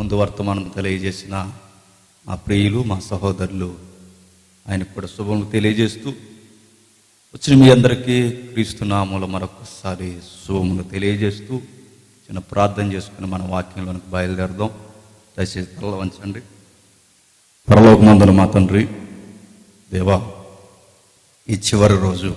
ముందు వర్తమానం తెలియజేసిన మా ప్రియులు, మా సహోదరులు, ఆయనకు కూడా శుభములు తెలియజేస్తూ వచ్చిన మీ అందరికీ క్రీస్తు నామములో మరొకసారి శుభములు తెలియజేస్తూ చిన్న ప్రార్థన చేసుకుని మన వాక్యంలోనికి బయలుదేరదాం. దయచేసి తల వంచండి. పరలోకమందున మా తండ్రి, దేవా, ఈ చివరి రోజు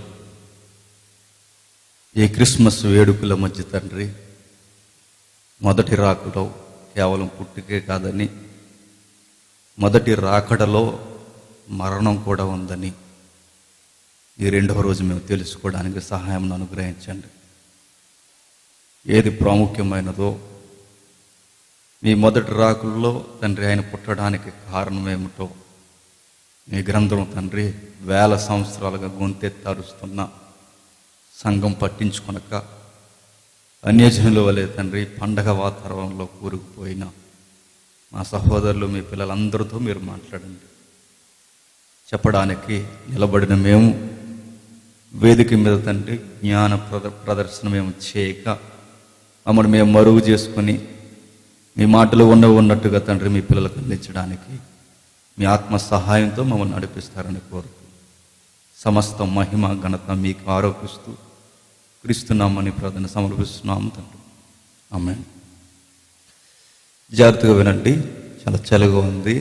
ఈ క్రిస్మస్ వేడుకల మధ్య తండ్రి, మొదటి రాకడలో కేవలం పుట్టుకే కాదని, మొదటి రాకడలో మరణం కూడా ఉందని ఈ రెండవ రోజు మేము తెలుసుకోవడానికి సహాయం అనుగ్రహించండి. ఏది ప్రాముఖ్యమైనదో, మీ మొదటి రాకుల్లో తండ్రి ఆయన పుట్టడానికి కారణం ఏమిటో మీ గ్రంథం తండ్రి వేల సంవత్సరాలుగా గొంతెత్తి అరుస్తున్న సంఘం పట్టించుకొనక అన్యజనుల వలె తండ్రి పండగ వాతావరణంలో కూరుకుపోయిన మా సహోదరులు, మీ పిల్లలందరితో మీరు మాట్లాడండి. చెప్పడానికి నిలబడిన మేము వేదిక మీద తండ్రి జ్ఞాన ప్రదర్శన మేము చేయక మమ్మల్ని మేము మరుగు చేసుకొని మీ మాటలు ఉన్నట్టుగా తండ్రి మీ పిల్లలకు అందించడానికి మీ ఆత్మ సహాయంతో మమ్మల్ని నడిపిస్తారని కోరుతూ సమస్త మహిమ ఘనత మీకు ఆరోపిస్తూ క్రీస్తునామని ప్రార్థన సమర్పిస్తున్నాము తండ్రి. ఆమేన్. జాగ్రత్తగా వినండి, చాలా చలిగా ఉంది.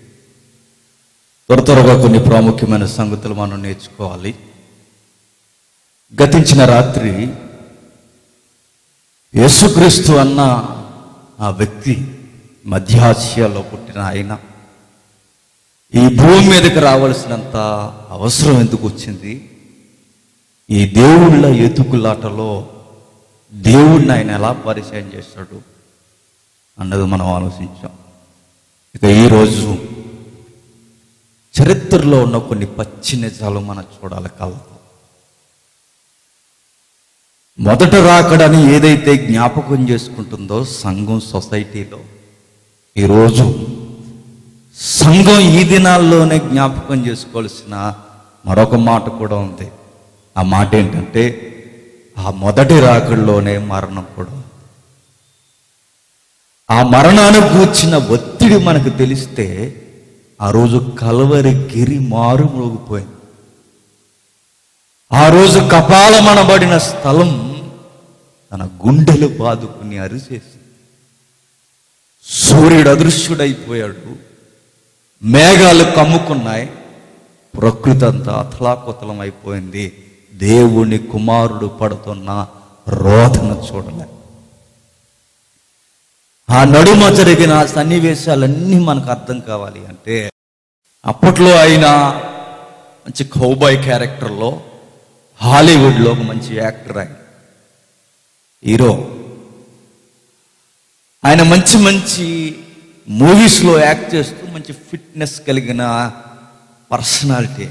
త్వరగా కొన్ని ప్రాముఖ్యమైన సంగతులు మనం నేర్చుకోవాలి. గతించిన రాత్రి యేసుక్రీస్తు అన్న ఆ వ్యక్తి, మధ్య ఆసియాలో పుట్టిన ఆయన, ఈ భూమి మీదకి రావాల్సినంత అవసరం ఎందుకు వచ్చింది? ఈ దేవుళ్ళ ఎతుకులాటలో దేవుడిని ఆయన ఎలా పరిచయం చేస్తాడు అన్నది మనం ఆలోచించాం. ఇక ఈరోజు చరిత్రలో ఉన్న కొన్ని పచ్చి నిజాలు మనం చూడాలి కళ్ళతో. మొదట రాకడని ఏదైతే జ్ఞాపకం చేసుకుంటుందో సంఘం, సొసైటీలో, ఈరోజు సంఘం ఈ దినాల్లోనే జ్ఞాపకం చేసుకోవాల్సిన మరొక మాట కూడా ఉంది. ఆ మాట ఏంటంటే, ఆ మొదటి రాకడలోనే మరణం కూడా. ఆ మరణాన్ని గూర్చిన ఒత్తిడి మనకు తెలిస్తే ఆ రోజు కల్వరి గిరి మారుమోగిపోయింది. ఆ రోజు కపాలమనబడిన స్థలం తన గుండెలు బాదుకుని అరిచేసి, సూర్యుడు అదృశ్యుడైపోయాడు, మేఘాలు కమ్ముకున్నాయి, ప్రకృతి అంతా అతలాకుతలం అయిపోయింది. దేవుని కుమారుడు పడుతున్న రోదన చూడలే. ఆ నడుమ జరిగిన సన్నివేశాలన్నీ మనకు అర్థం కావాలి అంటే, అప్పట్లో ఆయన మంచి కౌబాయ్ క్యారెక్టర్లో హాలీవుడ్లో ఒక మంచి యాక్టర్, ఆయన హీరో. ఆయన మంచి మంచి మూవీస్లో యాక్ట్ చేస్తూ మంచి ఫిట్నెస్ కలిగిన పర్సనాలిటీ.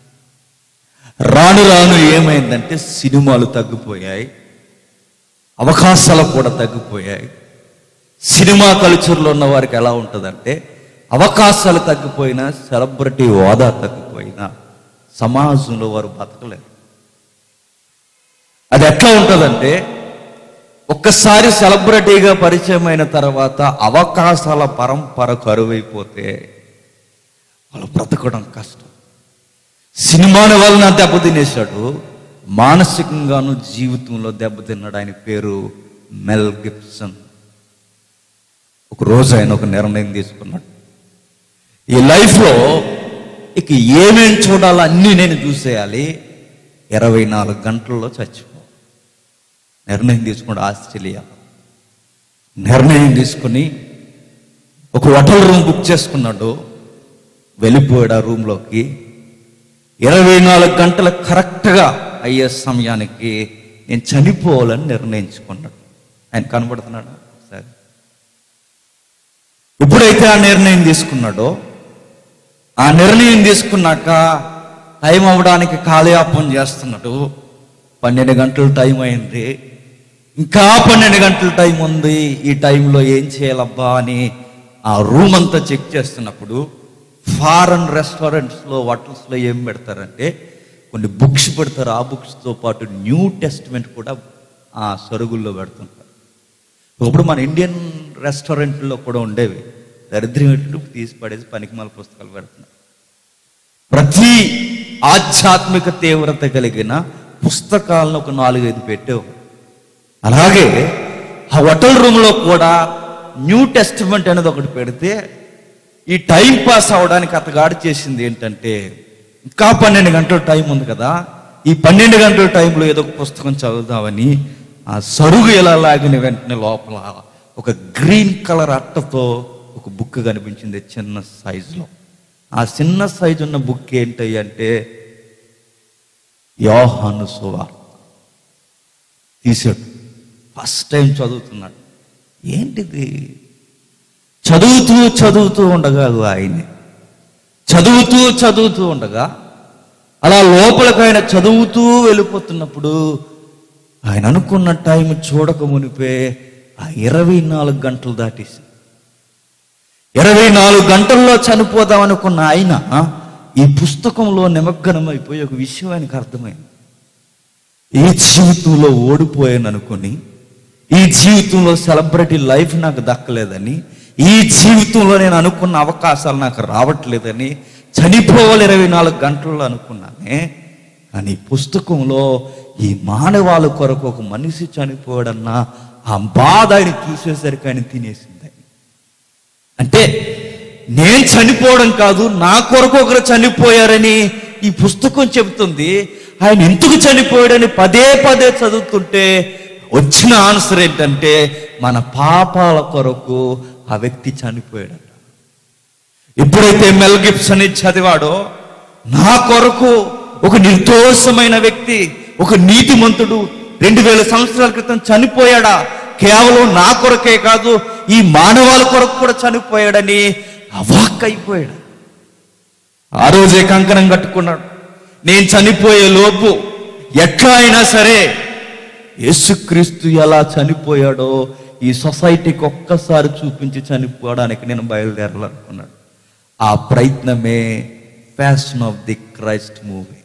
రాను రాను ఏమైందంటే సినిమాలు తగ్గిపోయాయి, అవకాశాలు కూడా తగ్గిపోయాయి. సినిమా కల్చర్లో ఉన్న వారికి ఎలా ఉంటుందంటే, అవకాశాలు తగ్గిపోయినా, సెలబ్రిటీ హోదా తగ్గిపోయినా సమాజంలో వారు బతకలేరు. అది ఎట్లా ఉంటుందంటే, ఒక్కసారి సెలబ్రిటీగా పరిచయం అయిన తర్వాత అవకాశాల పరంపర కరువైపోతే వాళ్ళు బ్రతకడం కష్టం. సినిమాల వలన దెబ్బతినేశాడు, మానసికంగాను జీవితంలో దెబ్బతిన్నాడు. ఆయన పేరు మెల్ గిబ్సన్. ఒకరోజు ఆయన ఒక నిర్ణయం తీసుకున్నాడు, ఈ లైఫ్లో ఇక ఏమేం చూడాలో అన్నీ నేను చూసేయాలి, 24 గంటల్లో చచ్చిపో. నిర్ణయం తీసుకున్నాడు. ఆస్ట్రేలియా నిర్ణయం తీసుకుని ఒక హోటల్ రూమ్ బుక్ చేసుకున్నాడు. వెళ్ళిపోయాడు ఆ రూమ్లోకి. 24 గంటలు కరెక్ట్గా అయ్యే సమయానికి నేను చనిపోవాలని నిర్ణయించుకున్నాడు. ఆయన కనబడుతున్నాడు సరే. ఎప్పుడైతే ఆ నిర్ణయం తీసుకున్నాడో, ఆ నిర్ణయం తీసుకున్నాక టైం అవ్వడానికి కాలయాపన చేస్తున్నాడు. 12 గంటలు టైం అయింది, ఇంకా 12 గంటల టైం ఉంది, ఈ టైంలో ఏం చేయాలబ్బా అని ఆ రూమ్ అంతా చెక్ చేస్తున్నప్పుడు, ఫారెన్ రెస్టారెంట్స్లో, హోటల్స్లో ఏం పెడతారంటే కొన్ని బుక్స్ పెడతారు. ఆ బుక్స్తో పాటు న్యూ టెస్ట్మెంట్ కూడా ఆ సరుగుల్లో పెడుతుంటారు. ఇప్పుడు మన ఇండియన్ రెస్టారెంట్లో కూడా ఉండేవి. దరిద్రం ఎట్లు తీసి పడేసి పనికిమాల పుస్తకాలు పెడుతున్నారు. ప్రతి ఆధ్యాత్మిక తీవ్రత కలిగిన పుస్తకాలను ఒక 4-5 పెట్టావు. అలాగే ఆ హోటల్ రూమ్లో కూడా న్యూ టెస్టిమెంట్ అనేది ఒకటి పెడితే ఈ టైం పాస్ అవడానికి అతగాడు చేసింది ఏంటంటే, ఇంకా 12 గంటల టైం ఉంది కదా, ఈ 12 గంటల టైంలో ఏదో ఒక పుస్తకం చదువుదామని ఆ సరుగు ఎలా లాగిన వెంటనే లోపల ఒక గ్రీన్ కలర్ అట్టతో ఒక బుక్ కనిపించింది చిన్న సైజులో. ఆ చిన్న సైజు ఉన్న బుక్ ఏంటి అంటే యోహాను సువార్త. తీసాడు, ఫస్ట్ టైం చదువుతున్నాడు. ఏంటిది? చదువుతూ ఉండగా ఆయన్ని చదువుతూ ఉండగా అలా లోపలికి ఆయన చదువుతూ వెళ్ళిపోతున్నప్పుడు ఆయన అనుకున్న టైం చూడక మునిపే ఆ 24 గంటలు దాటేసి 24 గంటల్లో చనిపోదాం అనుకున్న ఆయన ఈ పుస్తకంలో నిమగ్నమైపోయి ఒక విషయం ఆయనకు అర్థమైంది. ఈ జీవితంలో ఓడిపోయాను అనుకుని, ఈ జీవితంలో సెలబ్రిటీ లైఫ్ నాకు దక్కలేదని, ఈ జీవితంలో నేను అనుకున్న అవకాశాలు నాకు రావట్లేదని చనిపోవాలి 24 గంటల్లో అనుకున్నానే. కానీ పుస్తకంలో ఈ మానవాళి కొరకు ఒక మనిషి చనిపోయాడన్న ఆ బాధ ఆయన చూసేసరికి ఆయన తినేసింది. అంటే నేను చనిపోవడం కాదు, నా కొరకు ఒకరు చనిపోయారని ఈ పుస్తకం చెబుతుంది. ఆయన ఎందుకు చనిపోయాడని పదే చదువుతుంటే వచ్చిన ఆన్సర్ ఏంటంటే మన పాపాల కొరకు ఆ వ్యక్తి చనిపోయాడట. ఎప్పుడైతే మెల్ గిబ్సన్ చదివాడో, నా కొరకు ఒక నిర్దోషమైన వ్యక్తి, ఒక నీతిమంతుడు 2000 సంవత్సరాల క్రితం చనిపోయాడా, కేవలం నా కొరకే కాదు ఈ మానవాళి కొరకు కూడా చనిపోయాడని అవాక్కైపోయాడు. ఆ రోజే కంకణం కట్టుకున్నాడు, నేను చనిపోయే లోపు ఎట్లా అయినా సరే యేసుక్రీస్తు ఎలా చనిపోయాడో ఈ సొసైటీకి ఒక్కసారి చూపించి చనిపోవడానికి నేను బయలుదేరాలనుకున్నాడు. ఆ ప్రయత్నమే passion of the Christ movie.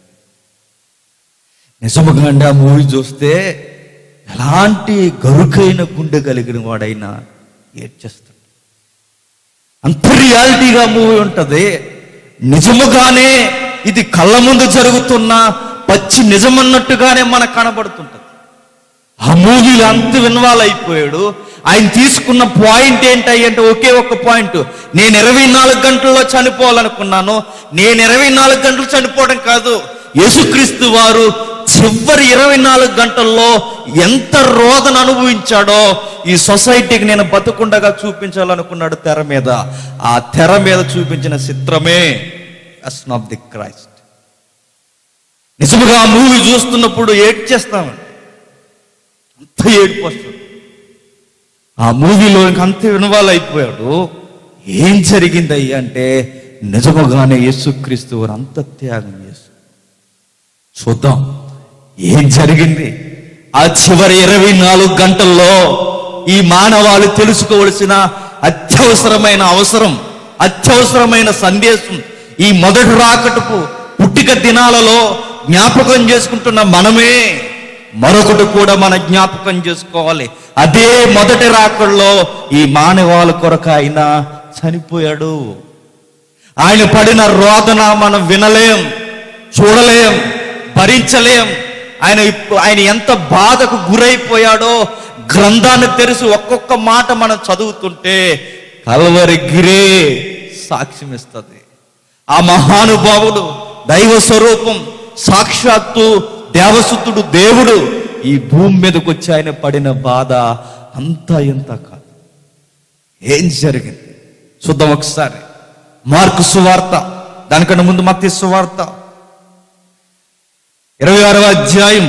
నిజముగా అండి ఆ మూవీ చూస్తే ఎలాంటి గరుకైన గుండె కలిగిన వాడైనా ఏడ్చేస్తాడు. అంత రియాలిటీగా మూవీ ఉంటుంది. నిజముగానే ఇది కళ్ళ ముందు జరుగుతున్న పచ్చి నిజమన్నట్టుగానే మనకు కనబడుతుంటది. ఆ మూవీలో అంత ఇన్వాల్వ్ అయిపోయాడు. ఆయన తీసుకున్న పాయింట్ ఏంటంటే ఒకే ఒక్క పాయింట్, నేను 24 గంటల్లో చనిపోవాలనుకున్నాను. నేను 24 గంటలు చనిపోవడం కాదు, యేసుక్రీస్తు వారు చివరి 24 గంటల్లో ఎంత రోదన అనుభవించాడో ఈ సొసైటీకి నేను బతుకుండగా చూపించాలనుకున్నాడు తెర మీద. ఆ తెర మీద చూపించిన చిత్రమే ప్యాషన్ ఆఫ్ ది క్రైస్ట్. నిజముగా ఆ మూవీ చూస్తున్నప్పుడు ఏడ్చేస్తామండి, అంత ఏడుపు వస్తుంది. ఆ మూవీలో ఇంకంత ఇన్వాల్వ్ అయిపోయాడు. ఏం జరిగిందయ్యా అంటే నిజముగానే యేసుక్రీస్తు వారు అంత త్యాగం చేశారు. చూద్దాం ఏం జరిగింది. ఆ చివరి 24 గంటల్లో ఈ మానవాళి తెలుసుకోవలసిన అత్యవసరమైన సందేశం, ఈ మొదటి రాకటపు పుట్టిక దినాలలో జ్ఞాపకం చేసుకుంటున్న మనమే మరొకటి కూడా మన జ్ఞాపకం చేసుకోవాలి. అదే మొదటి రాకడలో ఈ మానవాళి కొరకు ఆయన చనిపోయాడు. ఆయన పడిన రోదన మనం వినలేం, చూడలేం, భరించలేం. ఆయన ఎంత బాధకు గురైపోయాడో గ్రంథాన్ని తెరిచి ఒక్కొక్క మాట మనం చదువుతుంటే కల్వరి గిరే సాక్ష్యం ఇస్తుంది. ఆ మహానుభావుడు, దైవ స్వరూపం, సాక్షాత్తు దేవసుతుడు, దేవుడు ఈ భూమి మీదకి వచ్చి ఆయన పడిన బాధ అంతా ఎంత కాదు. ఏం జరిగింది చూద్దాం ఒకసారి. మార్కు సువార్త, దానికన్నా ముందు మత్తయి సువార్త 26వ అధ్యాయం.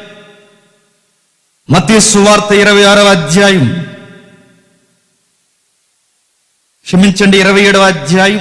మత్తయి సువార్త 26వ అధ్యాయం, క్షమించండి 27వ అధ్యాయం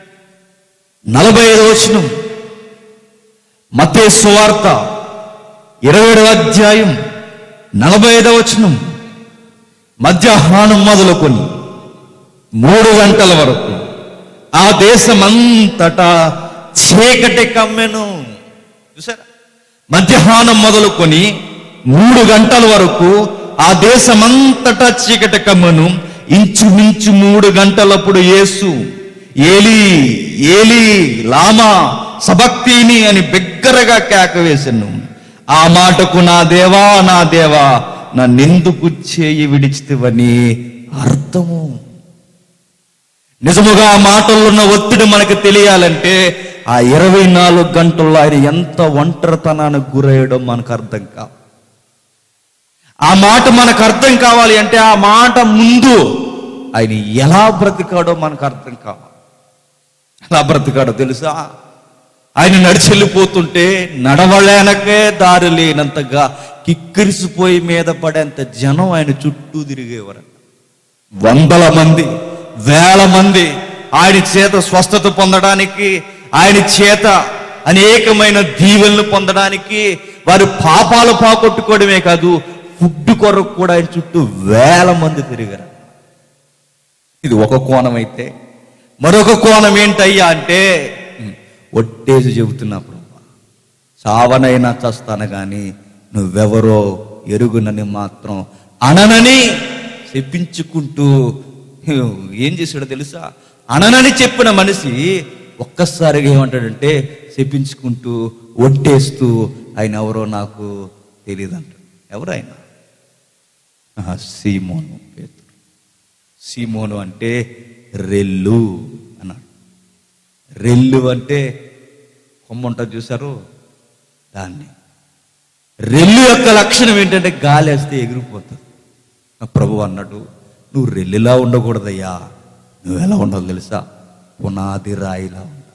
45వ వచనం. మత్తయి సువార్త 27వ అధ్యాయం 45వ వచనం. మధ్యాహ్నం మొదలుకొని 3 గంటల వరకు ఆ దేశమంతటా చీకటి కమ్మెను. చూసారా, మధ్యాహ్నం మొదలుకొని 3 గంటల వరకు ఆ దేశమంతటా చీకటి కమ్మెను. ఇంచుమించు 3 గంటలప్పుడు యేసు ఏలీ ఏలీ లామా సబక్తీని అని బిగ్గరగా కేక వేసెను. ఆ మాటకు నా దేవా నన్నెందుకు చేయి విడిచితివని అర్థము. నిజముగా ఆ మాటల్లో ఉన్న ఒత్తిడి మనకు తెలియాలంటే ఆ 24 గంటల్లో ఆయన ఎంత ఒంటరితనానికి గురయ్యడం మనకు అర్థం కావాలి. ఆ మాట మనకు అర్థం కావాలి అంటే ఆ మాట ముందు ఆయన ఎలా బ్రతికాడో మనకు అర్థం కావాలి. ఎలా బ్రతికాడో తెలుసా? ఆయన నడిచెళ్ళిపోతుంటే నడవలేనకే దారి లేనంతగా కిక్కిరిసిపోయి మీద పడేంత జనం ఆయన చుట్టూ తిరిగేవారు. 100 మంది 1000 మంది ఆయన చేత స్వస్థత పొందడానికి, ఆయన చేత అనేకమైన దీవెనలు పొందడానికి, వారి పాపాలు పోగొట్టుకోవడమే కాదు ఫుడ్ కొరకు కూడా ఆయన చుట్టూ 1000 మంది తిరిగారు. ఇది ఒక కోణం అయితే, మరొక కోణం ఏంటయ్యా అంటే ఒట్టేసి చెబుతున్నప్పుడు చావనైనా చస్తాను కానీ నువ్వెవరో ఎరుగునని మాత్రం అననని చెప్పించుకుంటూ ఏం చేశాడో తెలుసా? అననని చెప్పిన మనిషి ఒక్కసారిగా ఏమంటాడంటే చెప్పించుకుంటూ ఒట్టేస్తూ ఆయన ఎవరో నాకు తెలియదు అంటాడు. ఎవరు ఆయన? సీమోను పేతురు. సీమోను అంటే రెల్లు అన్నాడు. రెల్లు అంటే కొమ్మ ఉంటుంది చూసారు, దాన్ని. రెల్లు యొక్క లక్షణం ఏంటంటే గాలి వేస్తే ఎగిరిపోతుంది. ప్రభు అన్నాడు, నువ్వు రెల్లులా ఉండకూడదయ్యా, నువ్వు ఎలా ఉండాలి తెలుసా? పునాది రాయిలా ఉండాలి.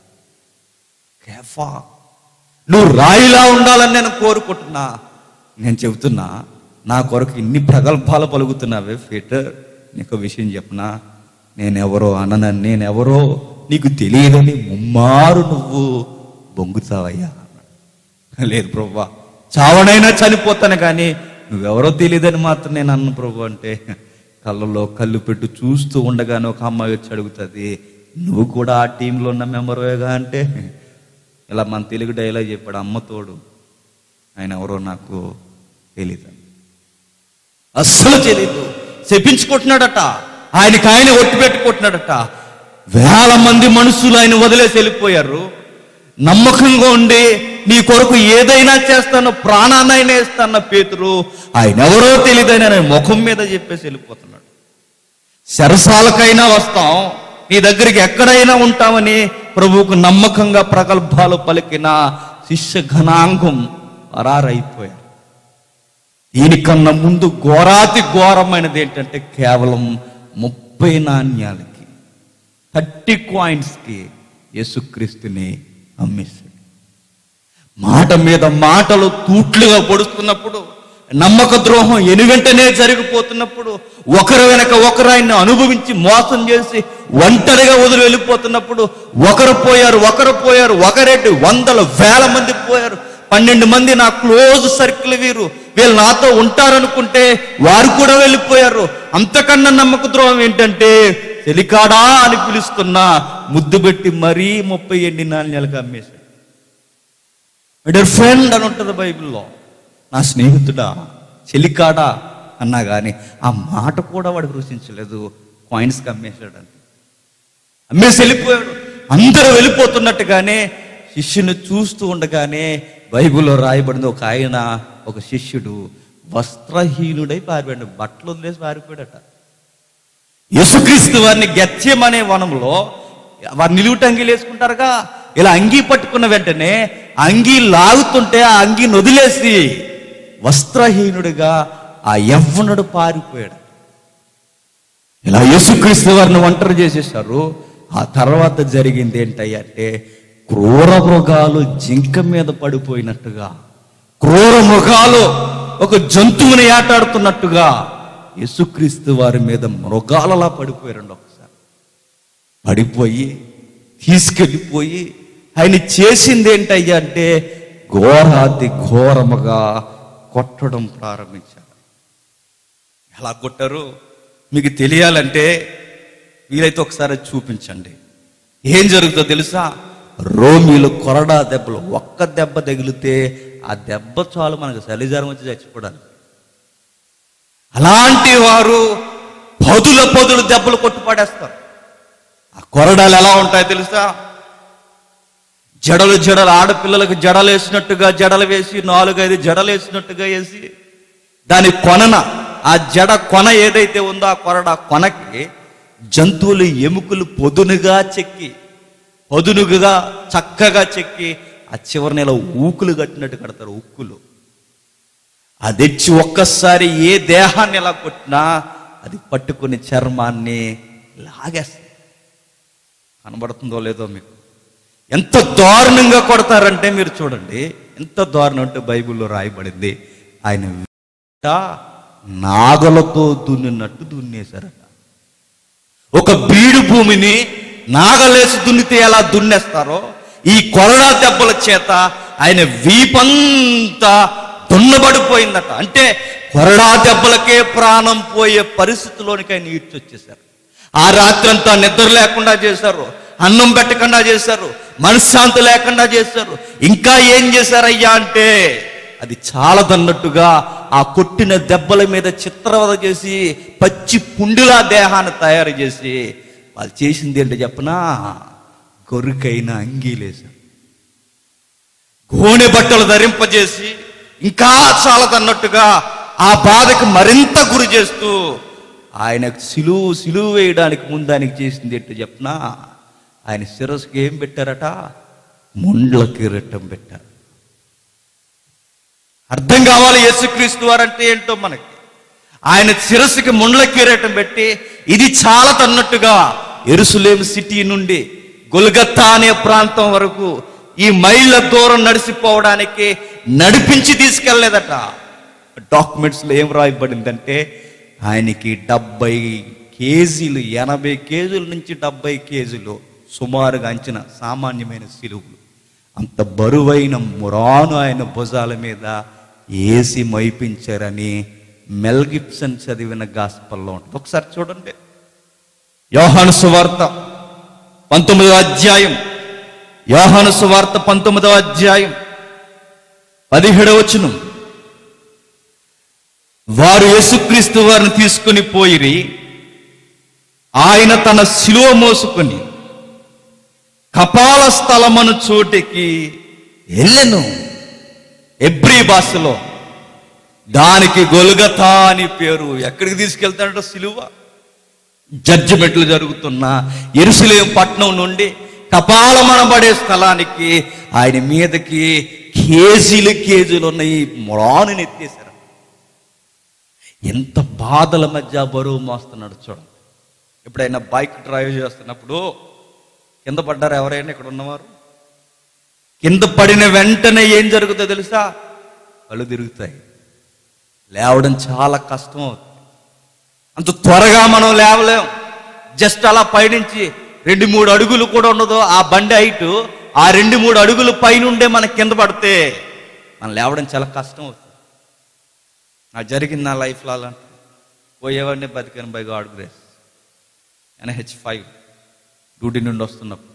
కేఫా, నువ్వు రాయిలా ఉండాలని నేను కోరుకుంటున్నా. నేను చెబుతున్నా, నా కొరకు ఇన్ని ప్రగల్భాలు పలుకుతున్నావే పీటర్, నీకు విషయం చెప్పనా? నేనెవరో అననని, నేనెవరో నీకు తెలియదని ముమ్మారు నువ్వు బొంగుతావయ్యా. లేదు ప్రభువా, చావనైనా చనిపోతాను కానీ నువ్వెవరో తెలియదని మాత్రం నేను అన్న ప్రభు అంటే, కళ్ళలో కళ్ళు పెట్టి చూస్తూ ఉండగానే ఒక అమ్మాయి వచ్చి అడుగుతుంది, నువ్వు కూడా ఆ టీంలో ఉన్న మెంబర్వేగా అంటే, ఇలా మన తెలుగు డైలాగ్ చెప్పాడు, అమ్మ తోడు ఆయన ఎవరో నాకు తెలీదు. అస్సలు తెలీదు. చెప్పించుకుంటున్నాడట, ఆయనకి ఆయన ఒట్టు పెట్టుకుంటున్నాడట. 1000 మంది మనుషులు ఆయన వదిలేసి వెళ్ళిపోయారు. నమ్మకంగా ఉండి నీ కొరకు ఏదైనా చేస్తానో, ప్రాణాన్నైనా ఇస్తాన్న పేతురు ఆయన ఎవరో తెలియదని ఆయన ముఖం మీద చెప్పేసి వెళ్ళిపోతున్నాడు. సరసాలకైనా వస్తాం, నీ దగ్గరికి ఎక్కడైనా ఉంటామని ప్రభువుకు నమ్మకంగా ప్రగల్భాలు పలికిన శిష్య ఘనాంగం పరారైపోయారు. దీనికన్నా ముందు ఘోరాతి ఘోరమైనది ఏంటంటే కేవలం 30 నాణ్యాలకి 30 కాయిన్స్కి యేసుక్రీస్తుని అమ్మేశాడు. మాట మీద మాటలు తూట్లుగా పొడుస్తున్నప్పుడు, నమ్మక ద్రోహం వెంటనే జరిగిపోతున్నప్పుడు, ఒకరు వెనక ఒకరు ఆయన్ని అనుభవించి మోసం చేసి ఒంటరిగా వదిలి వెళ్ళిపోతున్నప్పుడు, ఒకరు పోయారు ఒకరేంటి 100,000 మంది పోయారు. 12 మంది నా క్లోజ్ సర్కిల్, వీళ్ళు నాతో ఉంటారనుకుంటే వారు కూడా వెళ్ళిపోయారు. అంతకన్నా నమ్మక ద్రోహం ఏంటంటే చెలికాడా అని పిలుస్తున్నా ముద్దు పెట్టి మరీ 30 నాణ్యాలకు అమ్మేశాడు. డియర్ ఫ్రెండ్ అని ఉంటుంది బైబిల్లో. నా స్నేహితుడా, చెలికాడా అన్నా కానీ ఆ మాట కూడా వాడికి రుచించలేదు. కాయిన్స్కి అమ్మేశాడు అని అమ్మేసి వెళ్ళిపోయాడు. అందరూ వెళ్ళిపోతున్నట్టుగానే శిష్యుని చూస్తూ ఉండగానే బైబిల్లో రాయబడింది, ఒక ఆయన, ఒక శిష్యుడు వస్త్రహీనుడై పారిపోయాడు. బట్టలు వదిలేసి పారిపోయాడట. యేసుక్రీస్తు వారిని గెత్సేమనే వనంలో వారు నిలువుటంగీలు వేసుకుంటారుగా, ఇలా అంగీ పట్టుకున్న వెంటనే అంగీ లాగుతుంటే ఆ అంగీని వదిలేసి వస్త్రహీనుడిగా ఆ యవ్వనుడు పారిపోయాడు. ఇలా యేసుక్రీస్తు వారిని ఒంటరి చేసేసారు. ఆ తర్వాత జరిగింది ఏంటంటే, క్రూర మృగాలు జింక మీద పడిపోయినట్టుగా, క్రూర మృగాలు ఒక జంతువుని ఆటాడుతున్నట్టుగా యేసుక్రీస్తు వారి మీద మృగాలలా పడిపోయారండి. ఒకసారి పడిపోయి తీసుకెళ్ళిపోయి ఆయన చేసింది ఏంటయ్యా అంటే ఘోరాతి ఘోరముగా కొట్టడం ప్రారంభించారు. ఎలా కొట్టారు మీకు తెలియాలంటే వీలైతే ఒకసారి చూపించండి. ఏం జరుగుతుందో తెలుసా? రోమిలు కొరడా దెబ్బలు, ఒక్క దెబ్బ తగిలితే ఆ దెబ్బ చాలు మనకు చలిజ్వరం వచ్చి చచ్చిపోవడానికి. అలాంటి వారు పదుల దెబ్బలు కొట్టి పడేస్తారు. ఆ కొరడాలు ఎలా ఉంటాయో తెలుసా? జడలు ఆడపిల్లలకు జడలు వేసినట్టుగా జడలు వేసి 4-5 జడలు వేసినట్టుగా వేసి దాని కొనన, ఆ జడ కొన ఏదైతే ఉందో ఆ కొరడ కొనకి జంతువులు ఎముకలు పొదునుగా చక్కగా చెక్కి ఆ చివరిని ఇలా ఊకులు కట్టినట్టు కడతారు. ఉక్కులు అది తెచ్చి ఒక్కసారి ఏ దేహాన్ని ఎలా కొట్టినా అది పట్టుకుని చర్మాన్ని లాగేస్తుంది. కనబడుతుందో లేదో మీకు? ఎంత దారుణంగా కొడతారంటే మీరు చూడండి, ఎంత దారుణం అంటే బైబిల్లో రాయబడింది, ఆయన నాగలతో దున్నినట్టు దున్నేశారట. ఒక బీడు భూమిని నాగలేసి దున్నితే ఎలా దున్నేస్తారో ఈ కొరడా దెబ్బల చేత ఆయన వీపంతా దున్నబడిపోయిందట. అంటే కొరడా దెబ్బలకే ప్రాణం పోయే పరిస్థితిలోనికి ఆయన ఈడ్చొచ్చేశారు. ఆ రాత్రి అంతా నిద్ర లేకుండా చేశారు, అన్నం పెట్టకుండా చేశారు, మనశ్శాంతి లేకుండా చేశారు. ఇంకా ఏం చేశారయ్యా అంటే అది చాలదన్నట్టుగా ఆ కొట్టిన దెబ్బల మీద చిత్రవద చేసి పచ్చి పుండిలా దేహాన్ని తయారు చేసి వాళ్ళు చేసింది ఏంటో చెప్పనా? గొర్రెకైన అంగీలేశారు, గోనె బట్టలు ధరింపజేసి ఇంకా చాలదన్నట్టుగా ఆ బాధకు మరింత గురి చేస్తూ ఆయన సిలువ వేయడానికి ముందు ఆయనకి చేసింది ఏంటో చెప్పనా? ఆయన శిరస్సుకి ఏం పెట్టారట? ముండ్ల కిరీటం పెట్టారు. అర్థం కావాలి యేసుక్రీస్తు వారంటే ఏంటో మనకి. ఆయన శిరస్సుకి ముండ్ల కిరీటం పెట్టి ఇది చాలదన్నట్టుగా యెరూషలేము సిటీ నుండి గొల్గొతా అనే ప్రాంతం వరకు ఈ మైళ్ళ దూరం నడిచిపోవడానికి నడిపించి తీసుకెళ్లేదట. డాక్యుమెంట్స్లో ఏం రాయబడిందంటే ఆయనకి 70 కేజీలు, 80 కేజీల నుంచి 70 కేజీలు సుమారుగా అంచనా సామాన్యమైన సిలువులు, అంత బరువైన మురాను ఆయన భుజాల మీద ఏసి మైపించారని మెల్ గిబ్సన్ చదివిన గాస్పల్లో ఉంటుంది. ఒకసారి చూడండి, యోహాను సువార్త 19వ అధ్యాయం, యోహాను సువార్త 19వ అధ్యాయం 17వ వచనం. వారు యేసుక్రీస్తు వారిని తీసుకుని పోయిరి, ఆయన తన శిలువ మోసుకొని కపాల స్థలమను చోటికి వెళ్ళెను. ఎబ్రీ భాషలో దానికి గొల్గొతా అని పేరు. ఎక్కడికి తీసుకెళ్తాడట? సిలువ. జడ్జిమెంట్లు జరుగుతున్న యెరూషలేము పట్టణం నుండి కపాలమనబడే స్థలానికి ఆయన మీదకి కేజీలు ఉన్న ఈ మురాను ఎత్తేశారు. ఎంత బాధల మధ్య బరువు మోస్తున్నాడు చూడండి. ఎప్పుడైనా బైక్ డ్రైవ్ చేస్తున్నప్పుడు కింద పడ్డారు ఎవరైనా ఇక్కడ ఉన్నవారు? కింద పడిన వెంటనే ఏం జరుగుతుందో తెలుసా? కళ్ళు తిరుగుతాయి, లేవడం చాలా కష్టం అవుతుంది. అంత త్వరగా మనం లేవలేం. జస్ట్ అలా పైనుంచి 2-3 అడుగులు కూడా ఉండదు ఆ బండి హైటు. ఆ 2-3 అడుగులు పైనుండే మనకి కింద పడితే మనం లేవడం చాలా కష్టం అవుతుంది. నాకు జరిగింది నా లైఫ్లో అలాంటి. పోయేవాడిని బతికాను by God grace. NH5 duty నుండి వస్తున్నప్పుడు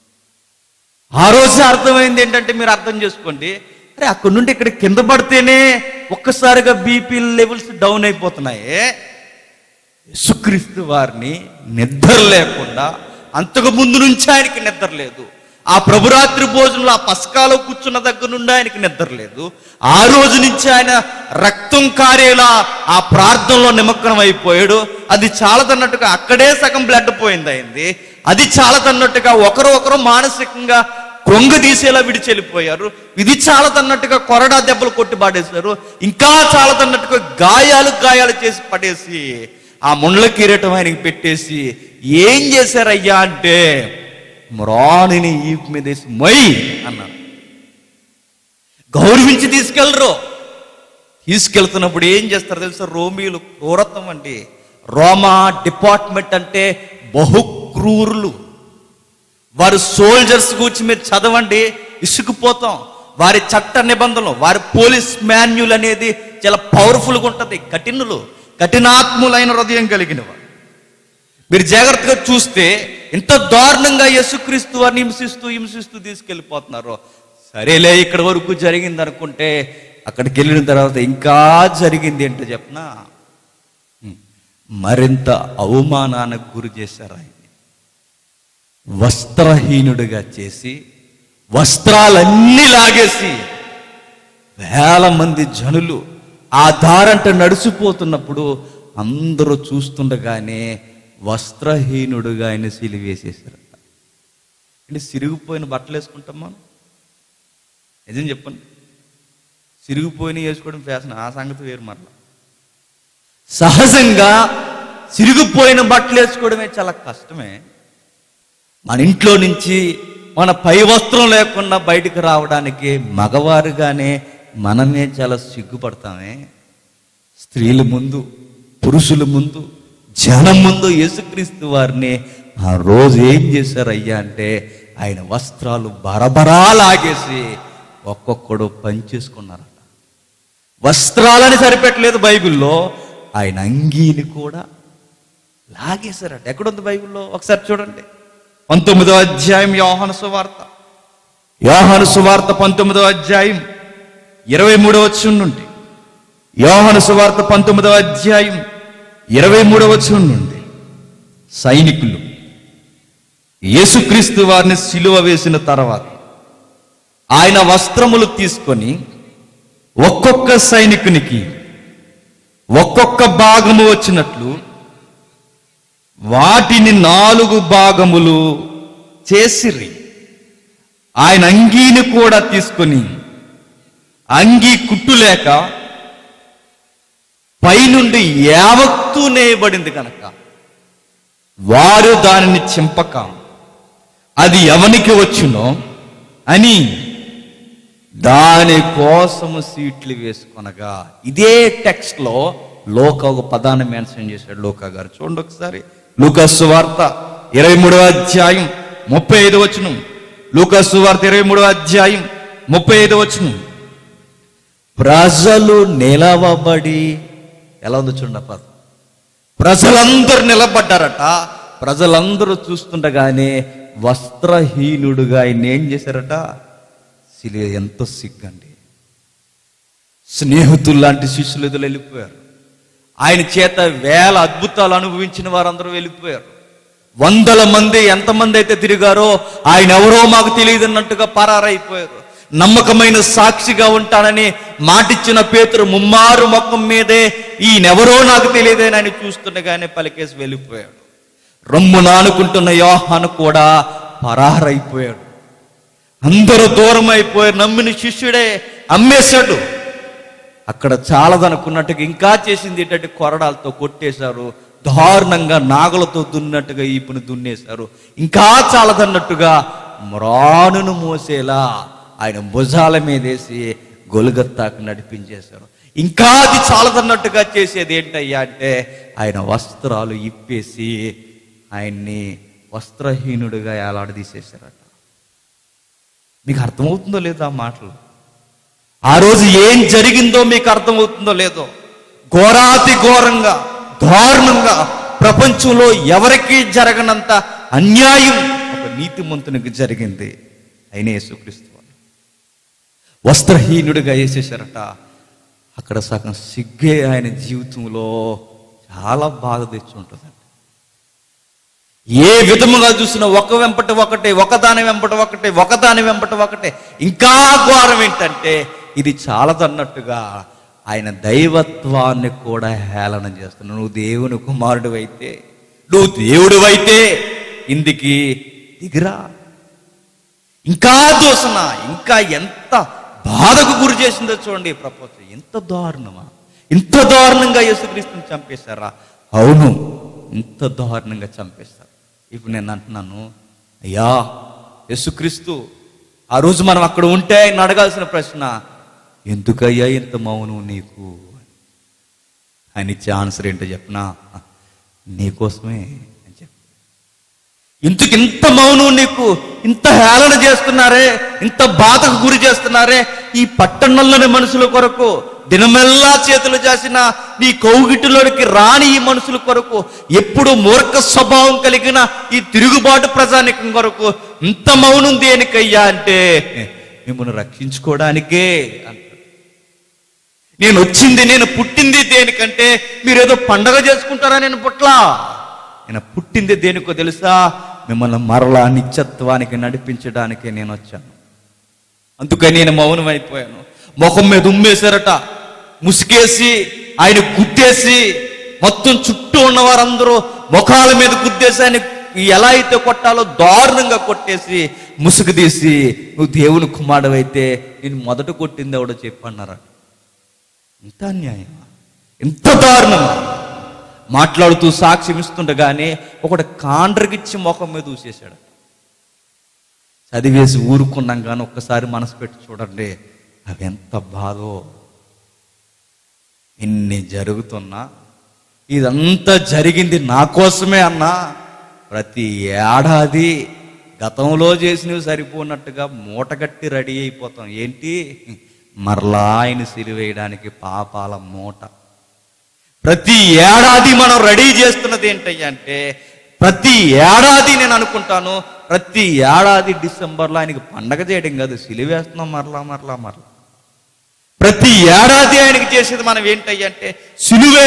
ఆ రోజు అర్థమైంది ఏంటంటే, మీరు అర్థం చేసుకోండి, అరే అక్కడి నుండి ఇక్కడ కింద పడితేనే ఒక్కసారిగా బీపీ లెవెల్స్ డౌన్ అయిపోతున్నాయి. యేసుక్రీస్తు వారిని నిద్ర లేకుండా, అంతకు ముందు నుంచి ఆయనకి నిద్ర లేదు. ఆ ప్రభురాత్రి భోజనంలో ఆ పస్కాలో కూర్చున్న దగ్గర నుండి ఆయనకి నిద్ర లేదు. ఆ రోజు నుంచి ఆయన రక్తం కారేలా ఆ ప్రార్థనలో నిమగ్నం అయిపోయాడు. అది చాలదన్నట్టుగా అక్కడే సగం బ్లడ్ పోయింది అయింది. అది చాలదన్నట్టుగా ఒకరు మానసికంగా కొంగ తీసేలా విడిచెళ్ళిపోయారు. ఇది చాలదన్నట్టుగా కొరడా దెబ్బలు కొట్టి పడేశారు. ఇంకా చాలదన్నట్టుగా గాయాలు చేసి పడేసి ఆ ముండ్ల కిరీటం ఆయనకి పెట్టేసి ఏం చేశారయ్యా అంటే మ్రాణిని ఈపు మీద వేసి మై అన్నారు. గౌరవించి తీసుకెళ్తున్నప్పుడు ఏం చేస్తారు తెలుసా? రోమీలు క్రూరత్వం అండి. రోమా డిపార్ట్మెంట్ అంటే బహుక్రూరులు. వారు సోల్జర్స్ గురించి మీరు చదవండి, ఇసుకుపోతాం. వారి చట్ట నిబంధనలు, వారి పోలీస్ మాన్యుల్ అనేది చాలా పవర్ఫుల్గా ఉంటుంది. కఠినాత్ములైన హృదయం కలిగిన వారు. మీరు జాగ్రత్తగా చూస్తే ఇంత దారుణంగా యేసుక్రీస్తు వారిని హింసిస్తూ తీసుకెళ్ళిపోతున్నారు. సరేలే ఇక్కడ వరకు జరిగింది అనుకుంటే, అక్కడికి వెళ్ళిన తర్వాత ఇంకా జరిగింది ఏంటో చెప్పనా? మరింత అవమానానికి గురి చేశారు. ఆయన వస్త్రహీనుడిగా చేసి వస్త్రాలన్నీ లాగేసి వేల మంది జనులు ఆ దారంట నడిచిపోతున్నప్పుడు అందరూ చూస్తుండగానే వస్త్రహీనుడుగా ఆయన సిలివేసేశారు. అంటే సిరిగిపోయిన బట్టలు వేసుకుంటాం మనం. నిజం చెప్పండి, సిరిగిపోయిన వేసుకోవడం ఫ్యాషన్, ఆ సంగతి వేరు. మరలా సహజంగా సిరిగిపోయిన బట్టలు వేసుకోవడమే చాలా కష్టమే. మన ఇంట్లో నుంచి మన పై వస్త్రం లేకుండా బయటకు రావడానికి మగవారుగానే మనమే చాలా సిగ్గుపడతామే. స్త్రీల ముందు, పురుషుల ముందు, జనం ముందు యేసుక్రీస్తు వారిని ఆ రోజు ఏం చేశారయ్యా అంటే ఆయన వస్త్రాలు బరబరా లాగేసి ఒక్కొక్కడు పనిచేసుకున్నారట. వస్త్రాలని సరిపెట్టలేదు బైబిల్లో, ఆయన అంగీని కూడా లాగేశారట. ఎక్కడుంది బైబిల్లో? ఒకసారి చూడండి. 19వ అధ్యాయం యోహాను సువార్త 19వ అధ్యాయం 23వ వచనం నుండి. యోహాను సువార్త 19వ అధ్యాయం 23వ వచనం నుండి. సైనికులు యేసుక్రీస్తు వారిని సిలువ వేసిన తర్వాత ఆయన వస్త్రములు తీసుకొని ఒక్కొక్క సైనికునికి ఒక్కొక్క భాగము వచ్చినట్లు వాటిని 4 భాగములు చేసిరి. ఆయన అంగీని కూడా తీసుకొని అంగీ కుట్టులేక పైనుండి యావత్తు నేయబడింది కనుక వారు దానిని చింపక అది ఎవనికి వచ్చునో అని దాని కోసము సీట్లు వేసుకొనగా. ఇదే టెక్స్ట్ లో లోకా ఒక పదాన్ని మెన్షన్ చేశాడు. లోకా గారు చూడండి ఒకసారి. లూకా సువార్త 23వ అధ్యాయం 35వ వచనం. లూకా సువార్త 23వ అధ్యాయం 35వ వచనం. ప్రజలు నిలవబడి, ఎలా ఉందో చూడండి పదం. ప్రజలందరూ నిలబడ్డారట. ప్రజలందరూ చూస్తుండగానే వస్త్రహీనుడుగా ఆయన ఏం చేశారట? సిలువ. ఎంతో సిగ్గండి. స్నేహితులు లాంటి శిష్యులు ఎదురు వెళ్ళిపోయారు. ఆయన చేత వేల అద్భుతాలు అనుభవించిన వారందరూ వెళ్ళిపోయారు. 100 మంది ఎంతమంది అయితే తిరిగారో ఆయన ఎవరో మాకు తెలియదు అన్నట్టుగా పరారైపోయారు. నమ్మకమైన సాక్షిగా ఉంటానని మాటిచ్చిన పేతురు ముమ్మారు మొక్కం మీదే ఈయనెవరో నాకు తెలియదని ఆయన చూస్తుండగానే పలికేసి వెళ్ళిపోయాడు. రొమ్ము నానుకుంటున్న యోహాను కూడా పరారైపోయాడు. అందరూ దూరం అయిపోయారు. నమ్మిన శిష్యుడే అమ్మేశాడు. అక్కడ చాలదనుకున్నట్టుగా ఇంకా చేసింది ఏంటంటే కొరడాలతో కొట్టేశారు. దారుణంగా నాగలతో దున్నట్టుగా ఈపును దున్నేశారు. ఇంకా చాలదన్నట్టుగా మ్రానును మోసేలా ఆయన భుజాల మీదేసి గొలుగత్తాకు నడిపించేశారు. ఇంకా అది చాలదన్నట్టుగా చేసేది ఏంటయ్యా అంటే ఆయన వస్త్రాలు ఇప్పేసి ఆయన్ని వస్త్రహీనుడిగా ఏలాడదీసేశారట. మీకు అర్థమవుతుందో లేదో ఆ మాటలు? ఆ రోజు ఏం జరిగిందో మీకు అర్థమవుతుందో లేదో? ఘోరాతి ఘోరంగా, దారుణంగా, ప్రపంచంలో ఎవరికీ జరగనంత అన్యాయం ఒక నీతిమంతునికి జరిగింది. అయిన యేసుక్రీస్తు వస్త్రహీనుడిగా వేసేశారట. అక్కడ సగం సిగ్గే ఆయన జీవితంలో చాలా బాధ తెచ్చి ఉంటుందండి. ఏ విధముగా చూసినా ఒక వెంపట ఒకటే, ఒకదాని వెంపట ఒకటే, ఒకదాని వెంపట ఒకటే. ఇంకా ఘోరం ఏంటంటే ఇది చాలదన్నట్టుగా ఆయన దైవత్వాన్ని కూడా హేళన చేస్తున్నాడు. నువ్వు దేవుని కుమారుడు అయితే, నువ్వు దేవుడు అయితే ఇందుకి దిగిరా. ఇంకా దూషణ, ఇంకా ఎంత బాధకు గురి చేసిందో చూడండి ఈ ప్రపంచం. ఎంత దారుణమా! ఇంత దారుణంగా యేసుక్రీస్తుని చంపేశారా? అవును, ఇంత దారుణంగా చంపేశారు. ఇప్పుడు నేను అంటున్నాను, అయ్యా యేసుక్రీస్తు ఆ రోజు మనం అక్కడ ఉంటే ఆయన అడగాల్సిన ప్రశ్న, ఎందుకయ్యా ఇంత మౌనం నీకు అని ఇచ్చే ఆన్సర్ ఏంటో చెప్పనా? నీకోసమే అని చెప్పి. ఇందుకు ఇంత మౌనం నీకు, ఇంత హేళన చేస్తున్నారే, ఇంత బాధకు గురి చేస్తున్నారే ఈ పట్టణంలోని మనుషుల కొరకు, దినమెల్లా చేతులు చేసిన నీ కౌగిటిలోనికి రాని ఈ మనుషుల కొరకు, ఎప్పుడు మూర్ఖ స్వభావం కలిగిన ఈ తిరుగుబాటు ప్రజానికం కొరకు ఇంత మౌనం దేనికయ్యా అంటే మిమ్మల్ని రక్షించుకోవడానికే అంటారు. నేను వచ్చింది, నేను పుట్టింది దేనికంటే మీరేదో పండగ చేసుకుంటారా? నేను పుట్లా. నేను పుట్టింది దేనికో తెలుసా? మిమ్మల్ని మరలా నిత్యత్వానికి నడిపించడానికి నేను వచ్చాను. అందుకని నేను మౌనం అయిపోయాను. ముఖం మీద ఉమ్మేశారట, ముసుగేసి ఆయన గుద్దేసి, మొత్తం చుట్టూ ఉన్న వారందరూ ముఖాల మీద గుద్దేసి ఆయన ఎలా అయితే కొట్టాలో దారుణంగా కొట్టేసి ముసుగు తీసి, నువ్వు దేవుని కుమారుడు అయితే నేను మొదట కొట్టింది ఎవడో చెప్పన్నారట. ఎంత అన్యాయం, ఎంత దారుణం. మాట్లాడుతూ సాక్ష్యం ఇస్తుండగానే ఒకటి కాండ్రగిచ్చి ముఖం మీద ఊసేశాడు. చదివేసి ఊరుకున్నాం కానీ ఒక్కసారి మనసు పెట్టి చూడండి, అవి ఎంత బాధో. ఇన్ని జరుగుతున్నా ఇదంతా జరిగింది నా కోసమే అన్నా. ప్రతి ఏడాది గతంలో చేసినవి సరిపోనట్టుగా మూటగట్టి రెడీ అయిపోతాం. ఏంటి? మరలా ఆయన సిలువేయడానికి పాపాల మూట. ప్రతి ఏడాది మనం రెడీ చేస్తున్నది ఏంటయ్యా అంటే, ప్రతి ఏడాది నేను అనుకుంటాను, ప్రతి ఏడాది డిసెంబర్లో ఆయనకి పండగ చేయడం కాదు, సిలువేస్తున్నాం మరలా మరలా మరలా. ప్రతి ఏడాది ఆయనకి చేసేది మనం ఏంటయ్యా అంటే, సిలువే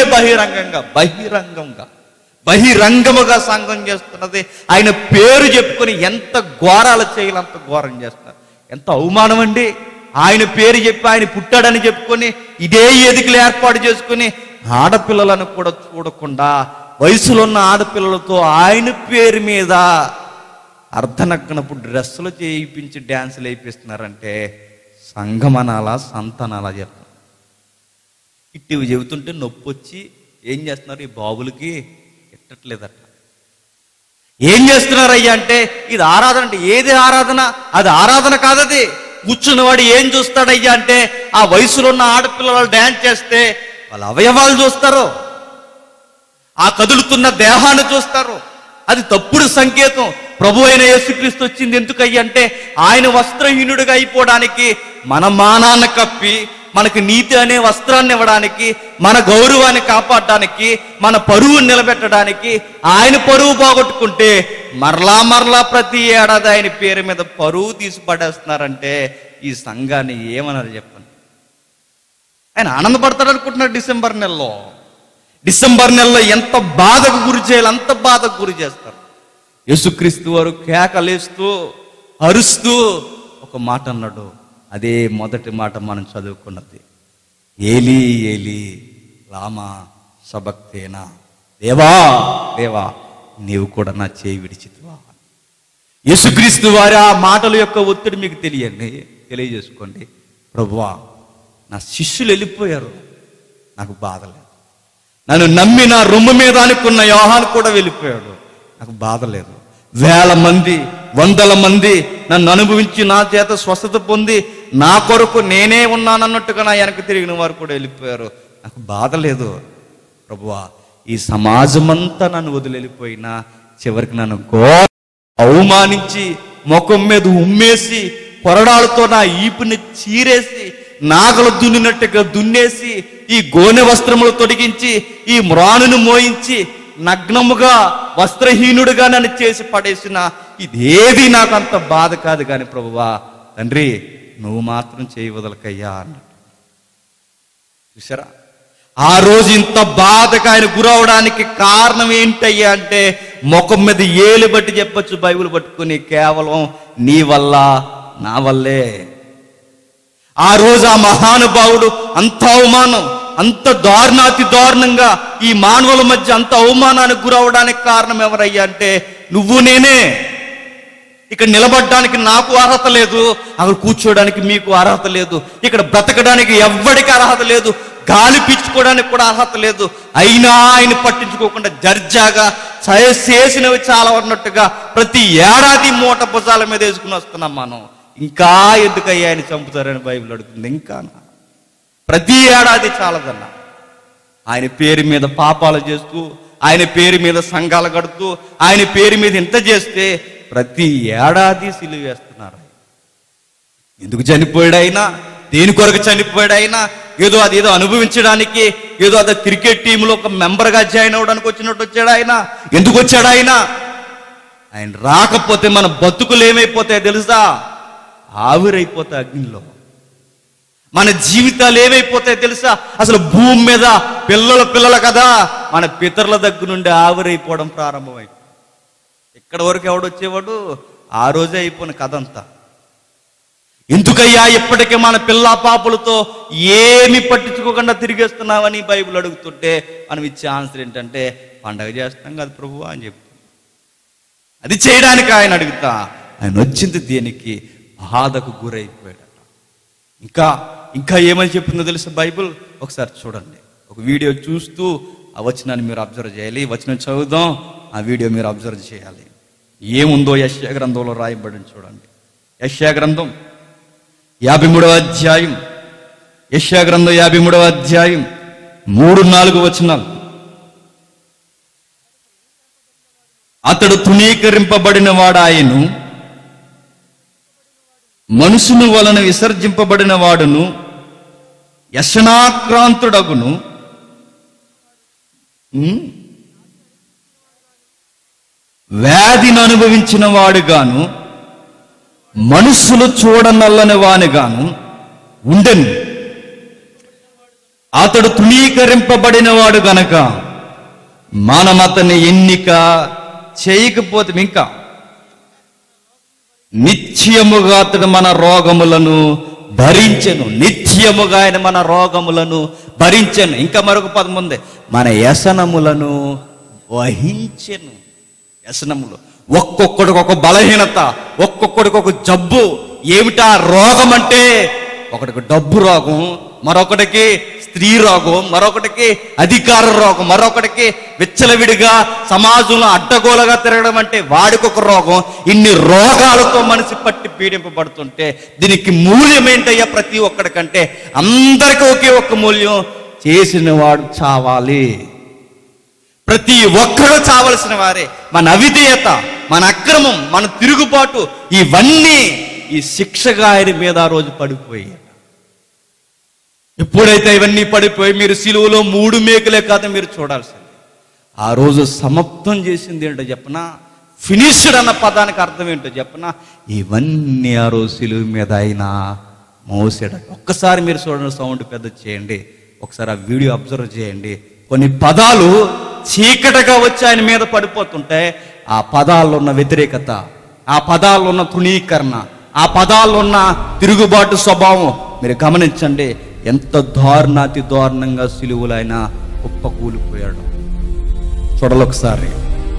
బహిరంగముగా సంఘం చేస్తున్నది. ఆయన పేరు చెప్పుకొని ఎంత ఘోరాలు చేయాలి అంత ఘోరం చేస్తున్నారు. ఎంత అవమానం అండి. ఆయన పేరు చెప్పి ఆయన పుట్టాడని చెప్పుకొని ఇదే వేదికలు ఏర్పాటు చేసుకుని ఆడపిల్లలను కూడా చూడకుండా వయసులో ఉన్న ఆడపిల్లలతో ఆయన పేరు మీద అర్ధనగ్నపు డ్రెస్సులు చేయించి డ్యాన్సులు వేయిస్తున్నారంటే సంఘం అనాలా, సంతానాలా చెప్తారు. ఇట్టివి చెబుతుంటే నొప్పి వచ్చి ఏం చేస్తున్నారు? ఈ బాబులకి ఎట్టట్లేదట. ఏం చేస్తున్నారయ్యా అంటే, ఇది ఆరాధన అంటే ఏది ఆరాధన? అది ఆరాధన కాదది. కూర్చున్నవాడు ఏం చూస్తాడయ్యా అంటే, ఆ వయసులో ఉన్న ఆడపిల్లలు డ్యాన్స్ చేస్తే వాళ్ళ అవయవాలు చూస్తారు, ఆ కదులుతున్న దేహాన్ని చూస్తారు. అది తప్పుడు సంకేతం. ప్రభు అయిన యేసుక్రీస్తు వచ్చింది ఎందుకయ్యా అంటే, ఆయన వస్త్రహీనుడిగా అయిపోవడానికి, మన మానాన్ని కప్పి మనకి నీతి అనే వస్త్రాన్ని ఇవ్వడానికి, మన గౌరవాన్ని కాపాడడానికి, మన పరువుని నిలబెట్టడానికి. ఆయన పరువు పోగొట్టుకుంటే మరలా మరలా ప్రతి ఏడాది ఆయన పేరు మీద పరువు తీసి పడేస్తున్నారంటే ఈ సంఘాన్ని ఏమన్నారు చెప్పండి? ఆయన ఆనందపడతాడు అనుకుంటున్నారు. డిసెంబర్ నెలలో ఎంత బాధకు గురి చేయాలి అంత బాధకు గురి చేస్తారు. యేసుక్రీస్తు వారు కేకలేస్తూ అరుస్తూ ఒక మాట అన్నాడు. అదే మొదటి మాట మనం చదువుకున్నది, ఏలీ ఏలీ లామా సబక్తేనా, దేవా దేవా నీవు కూడా నా చేయి విడిచితివా. యేసుక్రీస్తు వారి ఆ మాటల యొక్క ఒత్తిడి మీకు తెలియజేసుకోండి. ప్రభువా, నా శిష్యులు వెళ్ళిపోయారు, నాకు బాధ లేదు. నన్ను నమ్మి నా రొమ్ము మీద అనుకున్న యోహాను కూడా వెళ్ళిపోయాడు, నాకు బాధ లేదు. వేల మంది, వందల మంది నన్ను అనుభవించి నా చేత స్వస్థత పొంది నా కొరకు నేనే ఉన్నానన్నట్టుగా నా వెనక తిరిగిన వారు కూడా వెళ్ళిపోయారు, నాకు బాధ లేదు. ప్రభువా, ఈ సమాజమంతా నన్ను వదిలి వెళ్ళిపోయినా చివరికి నన్ను అవమానించి ముఖం మీద ఉమ్మేసి కొరడాలతో నా ఈపుని చీరేసి నాగలు దున్నినట్టుగా దున్నేసి ఈ గోనె వస్త్రములు తొడిగించి ఈ మ్రానును మోయించి నగ్నముగా వస్త్రహీనుడిగా నన్ను చేసి పడేసిన ఇదేది నాకు అంత బాధ కాదు. కానీ ప్రభువా తండ్రి, నువ్వు మాత్రం చేయి వదలకయ్యా అన్నాడు. చూసారా, ఆ రోజు ఇంత బాధగా ఆయన గురవడానికి కారణం ఏంటయ్యా అంటే, ముఖం మీద ఏలు బట్టి చెప్పచ్చు బైబిల్ పట్టుకుని, కేవలం నీ వల్ల నా వల్లే. ఆ రోజు ఆ మహానుభావుడు అంత అవమానం, అంత దారుణాతి దారుణంగా ఈ మానవుల మధ్య అంత అవమానానికి గురవడానికి కారణం ఎవరయ్యా అంటే నువ్వు నేనే. ఇక్కడ నిలబడడానికి నాకు అర్హత లేదు, అక్కడ కూర్చోడానికి మీకు అర్హత లేదు, ఇక్కడ బ్రతకడానికి ఎవ్వడికి అర్హత లేదు, గాలి పీల్చుకోవడానికి కూడా అర్హత లేదు. అయినా ఆయన పట్టించుకోకుండా దర్జాగా చేసినవి చాలా ఉన్నట్టుగా ప్రతి ఏడాది మూట భుజాల మీద వేసుకుని వస్తున్నాం మనం. ఇంకా ఎందుకయ్యా ఆయన చంపుతారని బైబిల్ అడుగుతుంది. ఇంకా ప్రతి ఏడాది చాలదన్నా. ఆయన పేరు మీద పాపాలు చేస్తూ, ఆయన పేరు మీద సంఘాలు కడుతూ, ఆయన పేరు మీద ఇంత చేస్తే ప్రతి ఏడాది సిలువ వేస్తున్నారు. ఎందుకు చనిపోయాడు ఆయన? దేని కొరకు చనిపోయాడు ఆయన? ఏదో అదేదో అనుభవించడానికి, ఏదో అదే క్రికెట్ టీంలో ఒక మెంబర్గా జాయిన్ అవ్వడానికి వచ్చినట్టు వచ్చాడు ఆయన. ఎందుకు వచ్చాడు ఆయన? ఆయన రాకపోతే మన బతుకులు ఏమైపోతాయో తెలుసా? ఆవిరైపోతాయి అగ్నిలో. మన జీవితాలు ఏమైపోతాయి తెలుసా? అసలు భూమి మీద పిల్లలు కదా మన పితరుల దగ్గర నుండి ఆవిరైపోవడం ప్రారంభమైంది. ఇక్కడ వరకు ఎవడొచ్చేవాడు? ఆ రోజే అయిపోయిన కథ అంతా. ఎందుకయ్యా ఇప్పటికే మన పిల్ల పాపలతో ఏమి పట్టించుకోకుండా తిరిగేస్తున్నామని బైబిల్ అడుగుతుంటే మనం ఇచ్చే ఆన్సర్ ఏంటంటే, పండగ చేస్తాం కదా ప్రభు అని చెప్తాం. అది చేయడానికి ఆయన అడుగుతా, ఆయన వచ్చింది దేనికి? బాధకు గురైపోయాడట. ఇంకా ఏమని చెప్తుందో తెలుసా బైబిల్? ఒకసారి చూడండి. ఒక వీడియో చూస్తూ ఆ వచనాన్ని మీరు అబ్జర్వ్ చేయాలి. వచనం చదువుదాం, ఆ వీడియో మీరు అబ్జర్వ్ చేయాలి. ఏముందో యెషయా గ్రంథంలో రాయబడింది చూడండి. యెషయా గ్రంథం 53వ అధ్యాయం, యెషయా గ్రంథం 53వ అధ్యాయం 3-4 వచనాలు. అతడు తృణీకరింపబడిన వాడాయను, మనుషుని వలన విసర్జింపబడిన వాడును, వ్యసనాక్రాంతుడగును, వ్యాధిని అనుభవించిన వాడుగాను, మనుషులు చూడనల్లని వానిగాను ఉండెను. అతడు తృణీకరింపబడిన వాడు గనక మనం అతన్ని ఎన్నిక చేయకపోతే ఇంకా నిత్యముగా అతడు మన రోగములను భరించెను. నిత్యముగా ఆయన మన రోగములను భరించెను. ఇంకా మరొక పదం ఉంది, మన వ్యసనములను వహించెను. వ్యసనములు, ఒక్కొక్కడికి ఒక బలహీనత, ఒక్కొక్కడికి ఒక జబ్బు. ఏమిటా రోగం అంటే? ఒకటికి డబ్బు రోగం, మరొకటికి స్త్రీ రోగం, మరొకటికి అధికార రోగం, మరొకటికి విచ్చలవిడిగా సమాజంలో అడ్డగోలుగా తిరగడం అంటే వాడికి ఒక రోగం. ఇన్ని రోగాలతో మనిషి పట్టి పీడింపబడుతుంటే దీనికి మూల్యం ఏంటయ్యా? ప్రతి ఒక్కడికంటే అందరికీ ఒకే ఒక్క మూల్యం, చేసిన వాడు చావాలి. ప్రతి ఒక్కరూ చావలసిన వారే. మన అవిధేయత, మన అక్రమం, మన తిరుగుబాటు, ఇవన్నీ ఈ శిక్షగా ఆయన మీద ఆ రోజు పడిపోయాయి. ఎప్పుడైతే ఇవన్నీ పడిపోయి మీరు సిలువలో 3 మేకులే కాదు మీరు చూడాల్సింది. ఆ రోజు సమాప్తం చేసింది ఏంటో చెప్పనా? ఫినిష్డ్ అన్న పదానికి అర్థం ఏంటో చెప్పనా? ఇవన్నీ ఆ రోజు సిలువ మీద ఆయన మోసాడు. ఒక్కసారి మీరు చూడండి, సౌండ్ పెద్ద చేయండి, ఒకసారి ఆ వీడియో అబ్జర్వ్ చేయండి. కొన్ని పదాలు చీకటగా వచ్చి ఆయన మీద పడిపోతుంటే ఆ పదాల్లో ఉన్న వ్యతిరేకత, ఆ పదాల్లో ఉన్న తృణీకరణ, ఆ పదాల్లో ఉన్న తిరుగుబాటు స్వభావం మీరు గమనించండి. ఎంత దారుణాతి దారుణంగా సిలువలో ఆయన కుప్పకూలిపోయాడు. చూడాలొకసారి.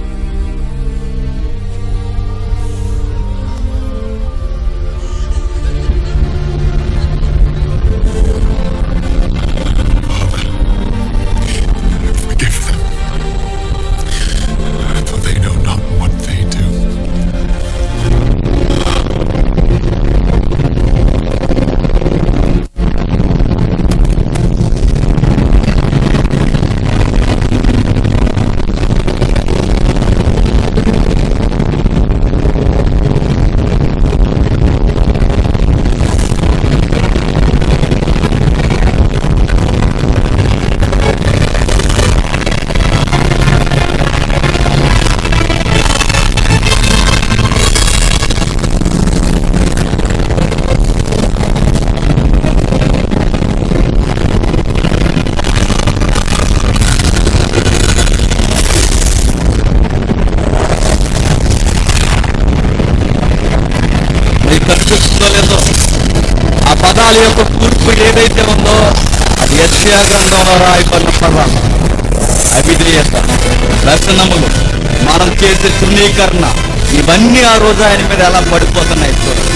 ఆ పదాల యొక్క కూర్పు ఏదైతే ఉందో అది యెషయా గ్రంథంలో రాయబడిన పదం. అవిధేయత, వ్యసనములు, మనం చేసే తృణీకరణ, ఇవన్నీ ఆ రోజు ఆయన మీద ఎలా పడిపోతున్నాయి చూడండి.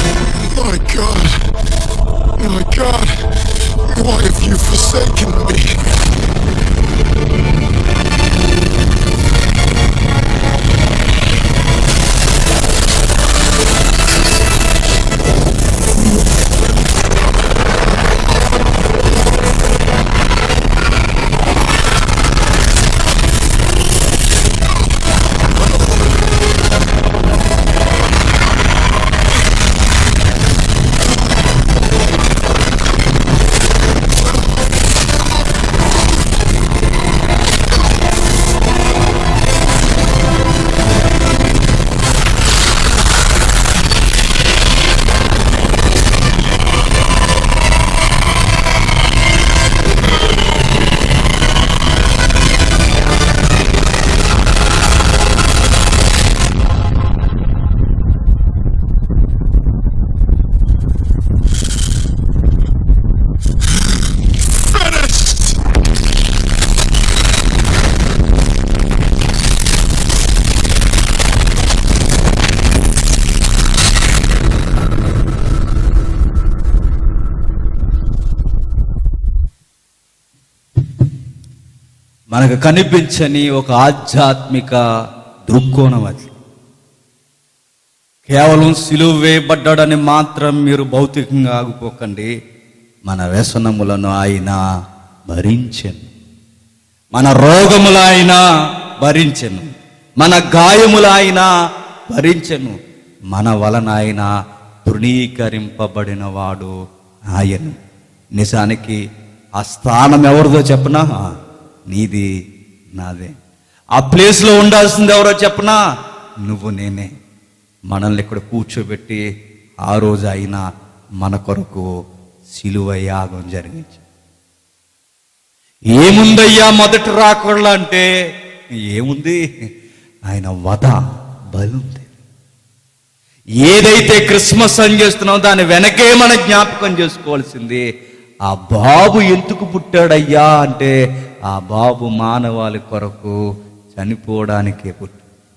My God, why have you forsaken me? మనకు కనిపించని ఒక ఆధ్యాత్మిక దృక్కోణం అది. కేవలం సిలువ వేయబడ్డాడని మాత్రం మీరు భౌతికంగా ఆగిపోకండి. మన వ్యసనములను ఆయన భరించెను, మన రోగములు ఆయన భరించెను, మన గాయములు ఆయన భరించెను, మన వలన ఆయన తృణీకరింపబడిన వాడు ఆయన. నిజానికి ఆ స్థానం ఎవరిదో చెప్పనా? నీది, నాదే. ఆ ప్లేస్లో ఉండాల్సింది ఎవరో చెప్పనా? నువ్వు, నేనే. మనల్ని ఇక్కడ కూర్చోబెట్టి ఆ రోజు ఆయన మన కొరకు సిలువ యాగం జరిగించి, ఏముందయ్యా మొదటి రాకూడదు అంటే ఏముంది? ఆయన వధ బలి ఉంది. ఏదైతే క్రిస్మస్ అని చేస్తున్నామో దాని వెనకే మన జ్ఞాపకం చేసుకోవాల్సింది. ఆ బాబు ఎందుకు పుట్టాడయ్యా అంటే ఆ బాబు మానవాళి కొరకు చనిపోవడానికే పుట్టాడు.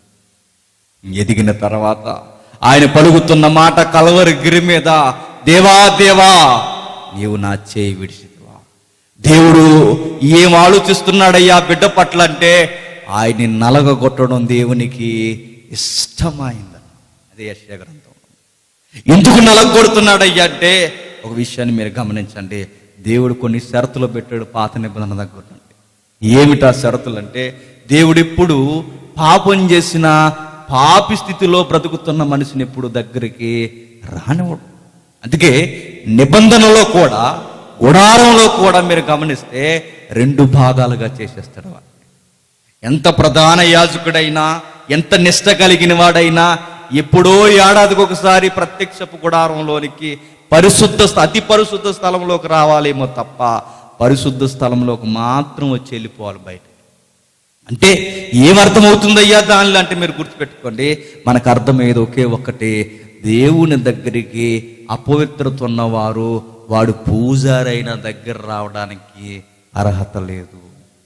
ఎదిగిన తర్వాత ఆయన పలుకుతున్న మాట కల్వరి గిరి మీద, దేవా దేవా నీవు నా చేయి విడిచితివా. దేవుడు ఏం ఆలోచిస్తున్నాడయ్యా బిడ్డ పట్ల అంటే ఆయన్ని నలగగొట్టడం దేవునికి ఇష్టమైంది. అదే యెషయా గ్రంథం. ఎందుకు నలగొడుతున్నాడయ్యా అంటే ఒక విషయాన్ని మీరు గమనించండి. దేవుడు కొన్ని షరతులు పెట్టాడు పాత నిబంధన దగ్గర. ఏమిటా షరతులు అంటే, దేవుడు ఎప్పుడు పాపం చేసిన పాపి స్థితిలో బ్రతుకుతున్న మనిషిని ఎప్పుడు దగ్గరికి రానివ్వడు. అందుకే నిబంధనలో కూడా, గుడారంలో కూడా మీరు గమనిస్తే 2 భాగాలుగా చేసేస్తాడు. ఎంత ప్రధాన యాజకుడైనా, ఎంత నిష్ట కలిగిన వాడైనా ఎప్పుడో ఏడాదికి ఒకసారి ప్రత్యక్షపు గుడారంలోనికి అతి పరిశుద్ధ స్థలంలోకి రావాలేమో తప్ప పరిశుద్ధ స్థలంలోకి మాత్రం వచ్చి వెళ్ళిపోవాలి బయట. అంటే ఏమర్థమవుతుందయ్యా దానిలో అంటే మీరు గుర్తుపెట్టుకోండి, మనకు అర్థమయ్యేది ఒకే ఒక్కటి. దేవుని దగ్గరికి అపవిత్రత ఉన్నవారు, వాడు పూజారైన దగ్గర రావడానికి అర్హత లేదు.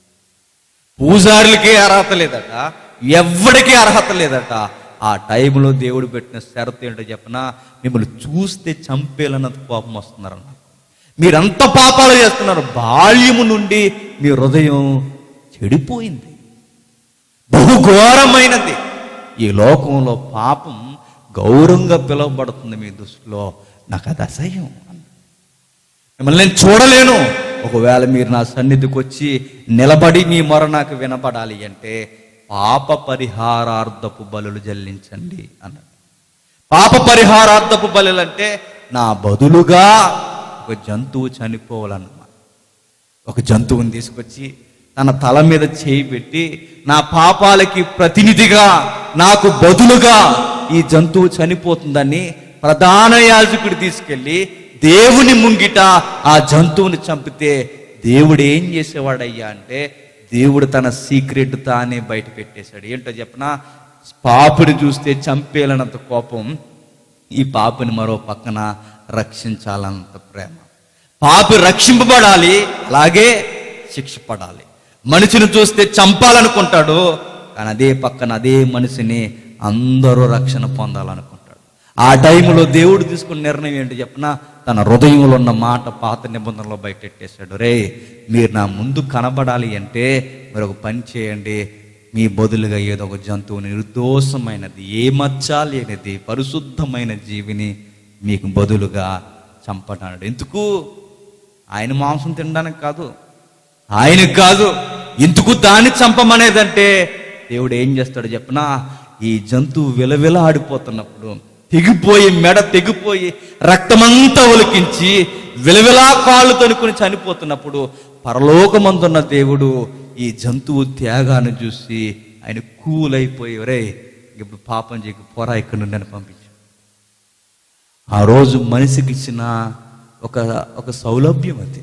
పూజారులకే అర్హత లేదట, ఎవరికీ అర్హత లేదట. ఆ టైంలో దేవుడు పెట్టిన షరతు ఏంటో చెప్పనా? మిమ్మల్ని చూస్తే చంపేలన్నంత కోపం వస్తున్నారన్న. మీరంత పాపాలు చేస్తున్నారు. బాల్యము నుండి మీ హృదయం చెడిపోయింది, బహుఘోరమైనది. ఈ లోకంలో పాపం గౌరవంగా పిలువబడుతుంది మీ దృష్టిలో. నాకు అది అసహ్యం. మిమ్మల్ని నేను చూడలేను. ఒకవేళ మీరు నా సన్నిధికి వచ్చి నిలబడి మీ మొర నాకు వినపడాలి అంటే పాప పరిహారార్థపు బలులు చెల్లించండి అన్నాడు. పాప పరిహారార్థపు బలులు అంటే నా బదులుగా ఒక జంతువు చనిపోవాలన్నమాట. ఒక జంతువుని తీసుకొచ్చి తన తల మీద చేయి పెట్టి నా పాపాలకి ప్రతినిధిగా నాకు బదులుగా ఈ జంతువు చనిపోతుందని ప్రధాన యాజకుడు తీసుకెళ్ళి దేవుని ముంగిట ఆ జంతువుని చంపితే దేవుడు ఏం చేసేవాడయ్యా అంటే దేవుడు తన సీక్రెట్ తానే బయట పెట్టేశాడు. ఏంటో చెప్పనా? పాపుని చూస్తే చంపేలనంత కోపం, ఈ పాపిని మరో పక్కన రక్షించాలన్నంత ప్రేమ. పాపి రక్షింపబడాలి, అలాగే శిక్ష పడాలి. మనిషిని చూస్తే చంపాలనుకుంటాడు, కానీ అదే పక్కన అదే మనిషిని అందరూ రక్షణ పొందాలనుకుంటాడు. ఆ టైంలో దేవుడు తీసుకున్న నిర్ణయం ఏంటి చెప్పనా? తన హృదయంలో ఉన్న మాట పాత నిబంధనలో బయటెట్టేశాడు. రే, మీరు నా ముందు కనబడాలి అంటే మీరు ఒక పని చేయండి, మీ బదులుగా ఏదో ఒక జంతువు, నిర్దోషమైనది, ఏ మచ్చ లేనిది, పరిశుద్ధమైన జీవిని మీకు బదులుగా చంపడాడు. ఎందుకు? ఆయన మాంసం తినడానికి కాదు, ఆయనకు కాదు. ఎందుకు దాన్ని చంపమనేదంటే దేవుడు ఏం చేస్తాడు చెప్పనా? ఈ జంతువు విలవిల ఆడిపోతున్నప్పుడు, తెగిపోయి మెడ తెగిపోయి రక్తమంతా ఒలికించి విలవిలా కాళ్ళు తొనుకుని చనిపోతున్నప్పుడు పరలోకమందున్న దేవుడు ఈ జంతువు త్యాగాన్ని చూసి ఆయన కూలైపోయి, రే ఇప్పుడు పాపం చేయకు, పోరా ఇక్కడ నుండి అని పంపించు. ఆ రోజు మనిషికి ఇచ్చిన ఒక సౌలభ్యం అది,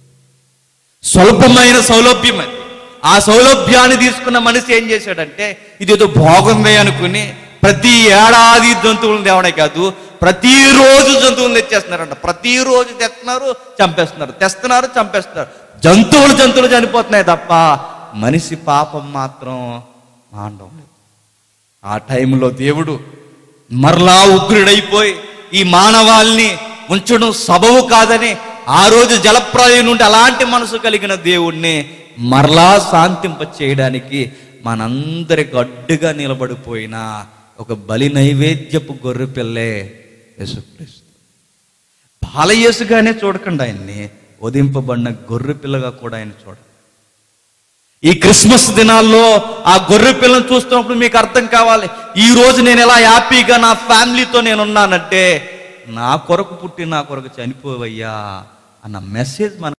స్వల్పమైన సౌలభ్యం అది. ఆ సౌలభ్యాన్ని తీసుకున్న మనిషి ఏం చేశాడంటే ఇదేదో బాగుంది అనుకుని ప్రతి ఏడాది జంతువులను తేవడే కాదు, ప్రతిరోజు జంతువులు తెచ్చేస్తున్నారంట. ప్రతిరోజు తెస్తున్నారు, చంపేస్తున్నారు, తెస్తున్నారు, చంపేస్తున్నారు. జంతువులు చనిపోతున్నాయి తప్ప మనిషి పాపం మాత్రం మాండం లేదు. ఆ టైంలో దేవుడు మరలా ఉగ్రుడైపోయి ఈ మానవాల్ని ఉంచడం సబబు కాదని ఆ రోజు జలప్రళయం నుండి అలాంటి మనసు కలిగిన దేవుణ్ణి మరలా శాంతింప చేయడానికి మనందరికి అడ్డుగా నిలబడిపోయిన ఒక బలి నైవేద్యపు గొర్రె పిల్లే యేసుక్రీస్తు. బాలయేసుగానే చూడకండి ఆయన్ని, ఉదింపబడిన గొర్రె పిల్లగా కూడా ఆయన చూడండి. ఈ క్రిస్మస్ దినాల్లో ఆ గొర్రె పిల్లను చూస్తున్నప్పుడు మీకు అర్థం కావాలి, ఈ రోజు నేను ఎలా హ్యాపీగా నా ఫ్యామిలీతో నేను ఉన్నానంటే నా కొరకు పుట్టి నా కొరకు చనిపోవయ్యా అన్న మెసేజ్ మన.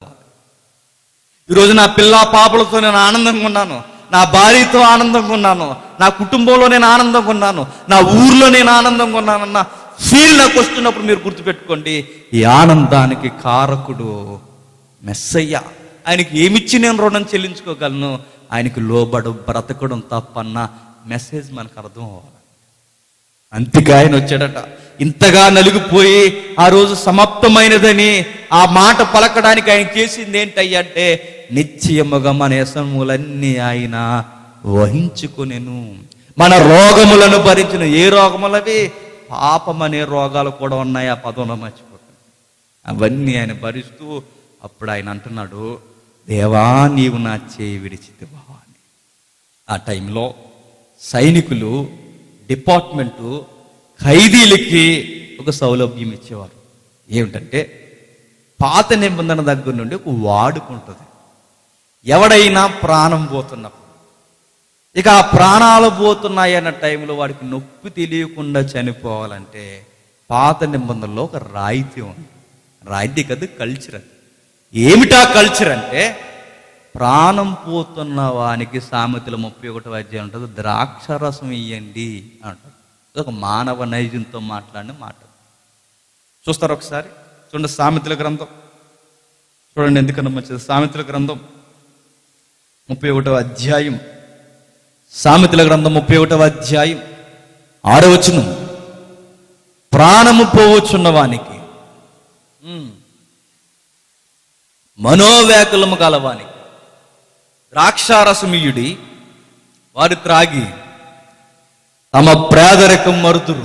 ఈరోజు నా పిల్ల పాపలతో నేను ఆనందంగా ఉన్నాను, నా భార్యతో ఆనందంగా ఉన్నాను, నా కుటుంబంలో నేను ఆనందంగా ఉన్నాను, నా ఊర్లో నేను ఆనందంగా ఉన్నానన్న ఫీల్ నాకు వస్తున్నప్పుడు మీరు గుర్తుపెట్టుకోండి, ఈ ఆనందానికి కారకుడు మెస్సయ్య. ఆయనకి ఏమిచ్చి నేను రుణం చెల్లించుకోగలను? ఆయనకి లోబడు బ్రతకడం తప్పన్న మెసేజ్ మనకు అర్థం అవ్వాలి. అంతగా ఆయన వచ్చాడట. ఇంతగా నలిగిపోయి ఆ రోజు సమాప్తమైనదని ఆ మాట పలకడానికి ఆయన చేసింది ఏంటయ్యంటే, నిశ్చయముగా మన వ్యసనములన్నీ ఆయన వహించుకొనెను. మన రోగములను భరించిన. ఏ రోగములవి? పాపం అనే రోగాలు కూడా ఉన్నాయి, ఆ పదంలో మర్చిపోతాను. అవన్నీ ఆయన భరిస్తూ అప్పుడు ఆయన అంటున్నాడు, దేవా నీవు నా చేయి విడిచితివా అని. ఆ టైంలో సైనికులు, డిపార్ట్మెంటు ఖైదీలకి ఒక సౌలభ్యం ఇచ్చేవారు. ఏమిటంటే పాత నిబంధన దగ్గర నుండి ఒక వాడుకుంటుంది. ఎవడైనా ప్రాణం పోతున్నప్పుడు, ఇక ఆ ప్రాణాలు పోతున్నాయి అన్న టైంలో వాడికి నొప్పి తెలియకుండా చనిపోవాలంటే పాత నిబంధనలో ఒక రాయితీ ఉంది. రాయితీ కదా, కల్చర్. అది ఏమిటా కల్చర్ అంటే, ప్రాణం పోతున్న వానికి సామెతల 31వ అధ్యాయం ఉంటుంది, ద్రాక్షరసం ఇయ్యండి అంటారు. ఒక మానవ నైజంతో మాట్లాడిన మాట. చూస్తారు ఒకసారి, చూడండి సామెతల గ్రంథం చూడండి, ఎందుకన్నా మంచిది. సామెతల గ్రంథం 31వ అధ్యాయం, సామెతల గ్రంథం 31వ అధ్యాయం 6వ వచనం. ప్రాణము పోవచ్చున్న వానికి, మనోవ్యాకులము గలవానికి ద్రాక్షారసమియుడి వారు త్రాగి తమ పేదరికం మరుతురు,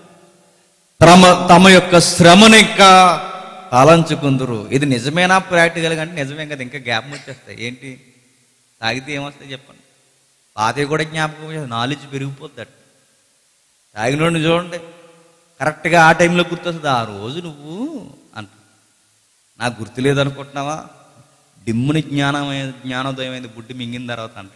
తమ యొక్క శ్రమను ఇంకా తలంచుకుందరు. ఇది నిజమేనా? ప్రాక్టికల్ అంటే నిజమే కదా, ఇంకా జ్ఞాపకం వచ్చేస్తాయి. ఏంటి తాగితే ఏమొస్తాయి చెప్పండి? పాతే కూడా జ్ఞాపకం, నాలెడ్జ్ పెరిగిపోద్దట. తాగినోడిని చూడండి, కరెక్ట్గా ఆ టైంలో గుర్తొస్తుంది. ఆ రోజు నువ్వు అంట, నాకు గుర్తులేదు అనుకుంటున్నావా? డిమ్ముని జ్ఞానోదయం అయింది, బుడ్డి మింగిన తర్వాత అంటాడు.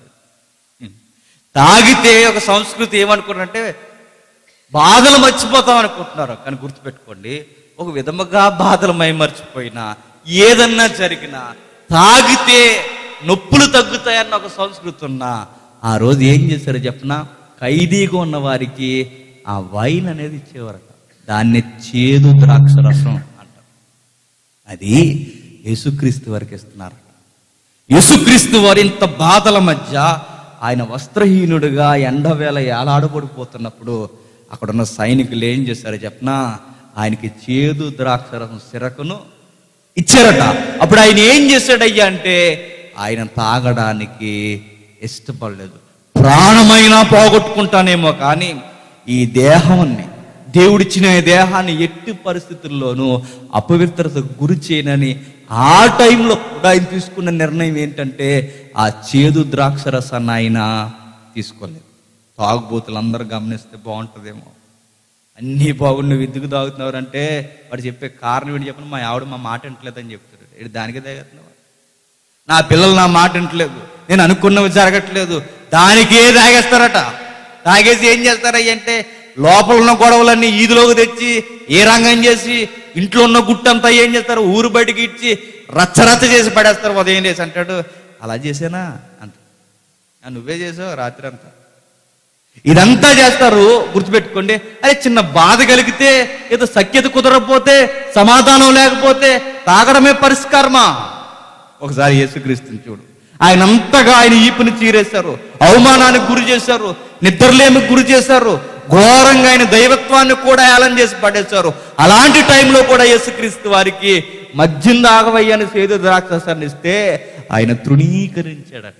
తాగితే ఒక సంస్కృతి ఏమనుకుంటారంటే బాధలు మర్చిపోతాం అనుకుంటున్నారు. కానీ గుర్తుపెట్టుకోండి, ఒక విధముగా బాధలు మర్చిపోయినా, ఏదన్నా జరిగినా తాగితే నొప్పులు తగ్గుతాయన్న ఒక సంస్కృతి ఉన్నా, ఆ రోజు ఏం చేశారో చెప్పనా? ఖైదీగా ఉన్న వారికి ఆ వైన్ అనేది ఇచ్చేవారట. దాన్ని చేదు ద్రాక్షరసం అంటారు. అది యేసుక్రీస్తు వారికి ఇస్తున్నారట. యేసుక్రీస్తు వారి ఇంత బాధల మధ్య ఆయన వస్త్రహీనుడిగా ఎండవేళ ఏలాడబడిపోతున్నప్పుడు అక్కడున్న సైనికులు ఏం చేశారో చెప్పనా? ఆయనకి చేదు ద్రాక్షరసం సిరకును ఇచ్చారట. అప్పుడు ఆయన ఏం చేశాడయ్యా అంటే, ఆయన తాగడానికి ఇష్టపడలేదు. ప్రాణమైనా పోగొట్టుకుంటానేమో కానీ ఈ దేహాన్ని, దేవుడిచ్చిన దేహాన్ని ఎట్టి పరిస్థితుల్లోనూ అపవిత్రతకు గురి చేయనని ఆ టైంలో కూడా ఆయన తీసుకున్న నిర్ణయం ఏంటంటే, ఆ చేదు ద్రాక్షరసాన్ని ఆయన తీసుకోలేదు. తాగుబోతులు అందరూ గమనిస్తే బాగుంటుందేమో, అన్నీ బాగుండి ఎందుకు తాగుతున్నారు అంటే వాడు చెప్పే కారణం ఏంటి చెప్పిన, మా ఆవిడ మా మాట వింటలేదని చెప్తాడు. ఇది దానికే తాగుతున్నావు, నా పిల్లలు నా మాట వింటలేదు, నేను అనుకున్నవి జరగట్లేదు, దానికే తాగేస్తారట. తాగేసి ఏం చేస్తారయ్య అంటే, లోపల ఉన్న గొడవలన్నీ ఈదిలోకి తెచ్చి ఏ రంగం చేసి ఇంట్లో ఉన్న గుట్టంతా ఏం చేస్తారు, ఊరు బయటికి ఇచ్చి రచ్చరచ్చ చేసి పడేస్తారు. ఉదయం చేసి అంటాడు, అలా చేసానా అంట, నువ్వే చేసావు రాత్రి అంతా. ఇదంతా చేస్తారు. గుర్తుపెట్టుకోండి, అరే చిన్న బాధ కలిగితే, ఏదో సఖ్యత కుదరకపోతే, సమాధానం లేకపోతే తాగడమే పరిష్కారమా? ఒకసారి యేసుక్రీస్తుని చూడు, ఆయన అంతగా ఆయన ఈపుని చీరేశారు, అవమానానికి గురి చేశారు, నిద్రలేమికి గురి చేశారు, ఘోరంగా ఆయన దైవత్వాన్ని కూడా ఏలం చేసి పడేశారు. అలాంటి టైంలో కూడా యేసుక్రీస్తు వారికి మద్యం తాగవయ్యని చేదు ద్రాక్షరసాన్ని ఇస్తే ఆయన తృణీకరించాడట.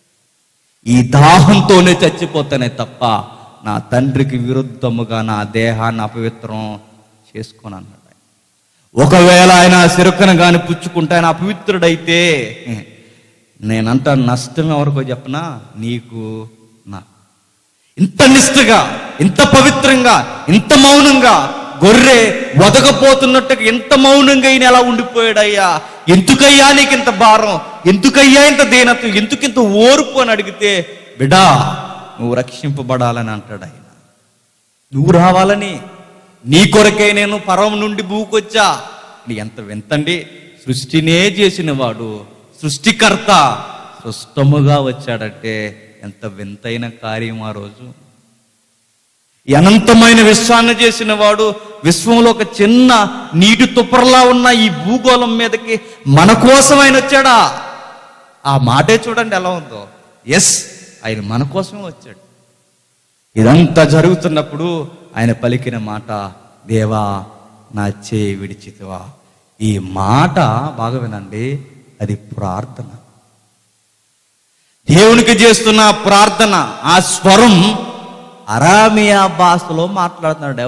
ఈ దాహంతోనే చచ్చిపోతానే తప్ప నా తండ్రికి విరుద్ధముగా నా దేహాన్ని అపవిత్రం చేసుకోను అన్నాడు. ఒకవేళ ఆయన సిరుకను గాని పుచ్చుకుంటే ఆయన అపవిత్రుడైతే నేనంటా నష్టం ఎవరికో చెప్పనా, నీకు నా. ఇంత నిష్ఠగా, ఇంత పవిత్రంగా, ఇంత మౌనంగా, గొర్రె వదకపోతున్నట్టుగా ఎంత మౌనంగా ఈయన ఎలా ఉండిపోయాడయ్యా? ఎందుకయ్యా నీకు ఇంత భారం? ఎందుకయ్యా ఇంత దీనత్వం? ఎందుకింత ఓర్పు అని అడిగితే, బిడా నువ్వు రక్షింపబడాలని అంటాడు ఆయన. నువ్వు రావాలని, నీ కొరకే నేను పరమ నుండి భూకొచ్చా. ఎంత వింతండి, సృష్టినే చేసిన వాడు, సృష్టికర్త సృష్టముగా వచ్చాడంటే ఎంత వింతైన కార్యం ఆ రోజు. అనంతమైన విశ్వాన్ని చేసిన వాడు విశ్వంలో ఒక చిన్న నీటి తుప్పరలా ఉన్న ఈ భూగోళం మీదకి మన కోసం ఆయన వచ్చాడా? ఆ మాటే చూడండి ఎలా ఉందో. ఎస్, ఆయన మన కోసమే వచ్చాడు. ఇదంతా జరుగుతున్నప్పుడు ఆయన పలికిన మాట, దేవా నా చేయి విడిచితివా. ఈ మాట బాగా వినండి, అది ప్రార్థన. దేవునికి చేస్తున్న ప్రార్థన. ఆ స్వరం అరామియా భాషలో మాట్లాడుతున్నాడు.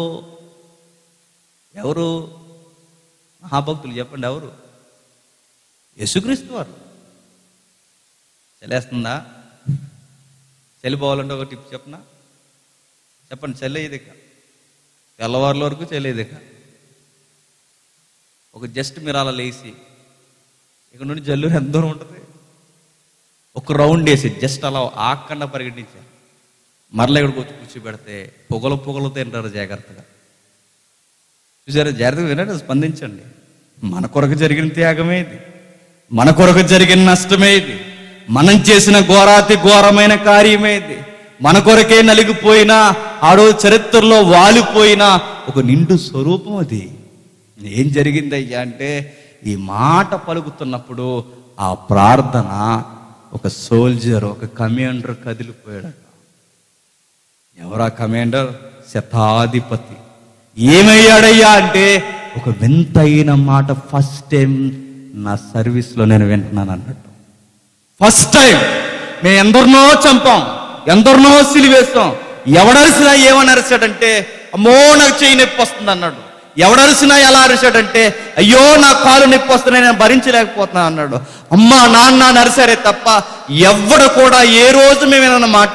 ఎవరు మహాభక్తులు చెప్పండి, ఎవరు? యేసుక్రీస్తు వారు. చలేస్తుందా? చలిపోవాలంటే ఒక టిప్ చెప్పనా? చెప్పండి. చల్లేదిక తెల్లవారుల వరకు చల్లేదిక. ఒక జస్ట్ మీరు అలా లేచి ఇక్కడ నుండి జల్లు ఎంత దూరం ఉంటుంది? ఒక రౌండ్ వేసి జస్ట్ అలా ఆకుండా పరిగెట్టించారు. మరలా ఇక్కడికి వచ్చి కూర్చోబెడితే పొగలు తింటారు. జాగ్రత్తగా చూసారా? జాగ్రత్తగా వినండి, స్పందించండి. మన కొరకు జరిగిన త్యాగమే ఇది, మన కొరకు జరిగిన నష్టమే ఇది, మనం చేసిన ఘోరాతి ఘోరమైన కార్యమే ఇది. మన కొరకే నలిగిపోయిన ఆడో చరిత్రలో వాలిపోయిన ఒక నిండు స్వరూపం అది. ఏం జరిగిందయ్యా అంటే, ఈ మాట పలుకుతున్నప్పుడు ఆ ప్రార్థన ఒక సోల్జర్, ఒక కమాండర్ కదిలిపోయాడట. ఎవరా కమాండర్? శతాధిపతి. ఏమయ్యాడయ్యా అంటే, ఒక వింతైన మాట ఫస్ట్ టైం నా సర్వీస్లో నేను వింటున్నాను అన్నట్టు. First time. మేము ఎందరినో చంపాం, ఎందరినో సిలివేస్తాం. ఎవడరిసినా ఏమని అరిచాడంటే, అమ్మో నాకు చెయ్యి నొప్పి వస్తుంది అన్నాడు. ఎవడరిసినా ఎలా అరిచాడంటే, అయ్యో నా కాలు నొప్పి వస్తున్నాయి, నేను భరించలేకపోతున్నా అన్నాడు. అమ్మ నాన్న నరిసారే తప్ప ఎవడు కూడా ఏ రోజు మేమేనన్న మాట,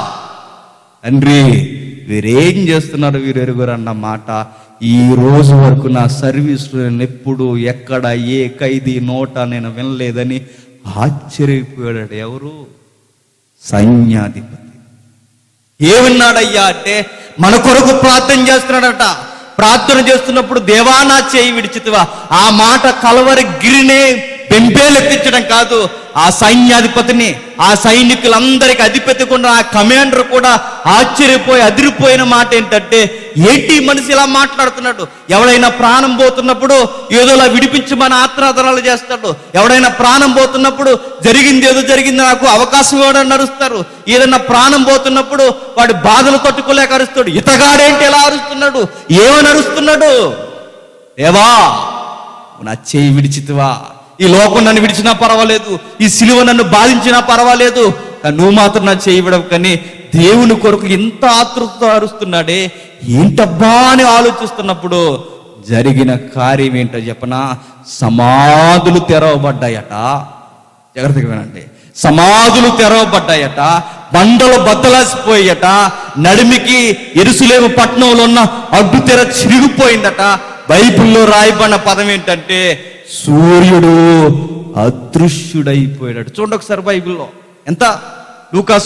తండ్రి వీరేం చేస్తున్నారు వీరు ఎరుగురు అన్న మాట ఈ రోజు వరకు నా సర్వీస్లో నేను ఎప్పుడు ఎక్కడ ఏ ఖైదీ నోట నేను వినలేదని ఆశ్చర్యపోయాడు. ఎవరు? సైన్యాధిపతి. ఏమన్నాడయ్యా అంటే, మన కొరకు ప్రార్థన చేస్తున్నాడట. ప్రార్థన చేస్తున్నప్పుడు దేవా నా చేయి విడిచితివా. ఆ మాట కలవరి గిరినే పెంపేలెత్తించడం కాదు, ఆ సైన్యాధిపతిని, ఆ సైనికులందరికీ అధిపతి కూడా, ఆ కమాండర్ కూడా ఆశ్చర్యపోయి అదిరిపోయిన మాట ఏంటంటే, ఏంటి మనిషి ఇలా మాట్లాడుతున్నాడు? ఎవడైనా ప్రాణం పోతున్నప్పుడు ఏదోలా విడిపించమని ఆత్రాధనాలు చేస్తాడు. ఎవడైనా ప్రాణం పోతున్నప్పుడు జరిగింది ఏదో జరిగింది నాకు అవకాశం ఇవ్వడని అరుస్తారు. ఏదైనా ప్రాణం పోతున్నప్పుడు వాడి బాధలు తట్టుకోలేక అరుస్తాడు. ఇతగాడేంటి ఎలా అరుస్తున్నాడు? ఏమని అరుస్తున్నాడు? దేవా నా చేయి విడిచితివా. ఈ లోకం నన్ను విడిచినా పర్వాలేదు, ఈ సిలువ నన్ను బాధించినా పర్వాలేదు, నువ్వు మాత్రం నా చేయి విడవు. కానీ దేవుని కొరకు ఎంత ఆతృతతో అరుస్తున్నాడే, ఏంటబ్బా అని ఆలోచిస్తున్నప్పుడు జరిగిన కార్యం ఏంటో చెప్పనా? సమాధులు తెరవబడ్డాయట. జాగ్రత్తగా వినండి. సమాధులు తెరవబడ్డాయట, బండలు బద్దలాసిపోయాయట, నడిమికి యెరూషలేము పట్టణంలో ఉన్న అడ్డు తెర చిరిగిపోయిందట. బైబిల్లో రాయబడిన పదం ఏంటంటే, సూర్యుడు అదృశ్యుడైపోయాడు. చూడండి ఒకసారి బైబిల్లో ఎంత. లూకా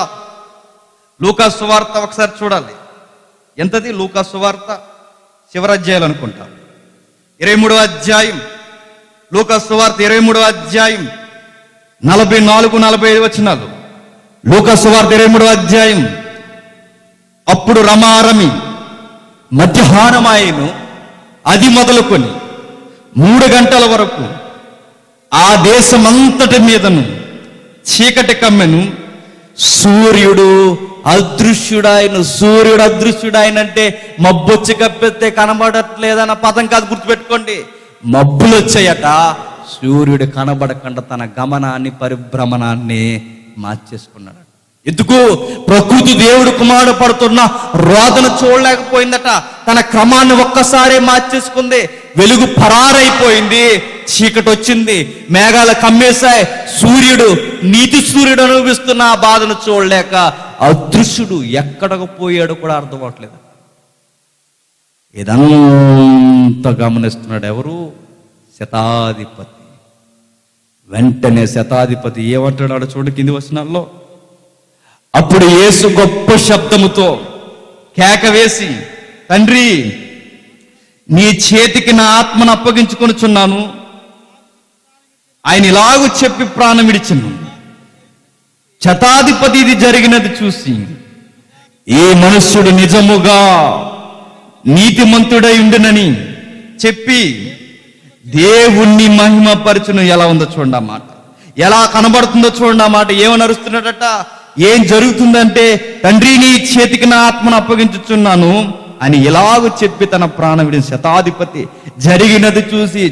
సువార్త ఒకసారి చూడాలి. ఎంతది? లూకా సువార్త చివరి అధ్యాయాలు అనుకుంటా, 23వ అధ్యాయం. లూకా సువార్త 23వ అధ్యాయం 44-45 వచనాలు. లూకా సువార్త 23వ అధ్యాయం. అప్పుడు రమారమి మధ్యాహ్నమాయెను, అది మొదలుకొని 3 గంటల వరకు ఆ దేశమంతటి మీదను చీకటి కమ్మెను, సూర్యుడు అదృశ్యుడాయను. సూర్యుడు అదృశ్యుడాయనంటే మబ్బొచ్చి కప్పితే కనబడట్లేదన్న పదం కాదు, గుర్తుపెట్టుకోండి. మబ్బులు వచ్చాయట, సూర్యుడు కనబడకుండా తన గమనాన్ని పరిభ్రమణాన్ని మార్చేసుకున్నాడు. ఎందుకు? ప్రకృతి దేవుడు కుమారుడు పడుతున్న రోదన చూడలేకపోయిందట. తన క్రమాన్ని ఒక్కసారే మార్చేసుకుంది. వెలుగు పరారైపోయింది, చీకటి వచ్చింది, మేఘాలు కమ్మేశాయి. సూర్యుడు, నీతి సూర్యుడు అనుభవిస్తున్న ఆ బాధను చూడలేక అదృశ్యుడు ఎక్కడకు పోయాడు కూడా అర్థం అవట్లేదు. ఇదంతా గమనిస్తున్నాడు ఎవరు? శతాధిపతి. వెంటనే శతాధిపతి ఏమంటున్నాడు చూడండి కింది వచనాల్లో. అప్పుడు యేసు గొప్ప శబ్దముతో కేక వేసి, తండ్రి, నీ చేతికి నా ఆత్మను అప్పగించుకొనుచున్నాను. ఆయన ఇలాగూ చెప్పి ప్రాణం విడిచెను. శతాధిపతి ఇది జరిగినది చూసి, ఈ మనుష్యుడు నిజముగా నీతిమంతుడై ఉండునని చెప్పి దేవుణ్ణి మహిమపరచును. ఎలా ఉందో చూడండి ఆ మాట, ఎలా కనబడుతుందో చూడండి ఆ మాట. ఏమని అరుస్తున్నాడట? ఏం జరుగుతుందంటే, తండ్రి, నీ చేతికి నా ఆత్మను అప్పగించుచున్నాను అని ఎలాగూ చెప్పి తన ప్రాణం విడిన శతాధిపతి జరిగినది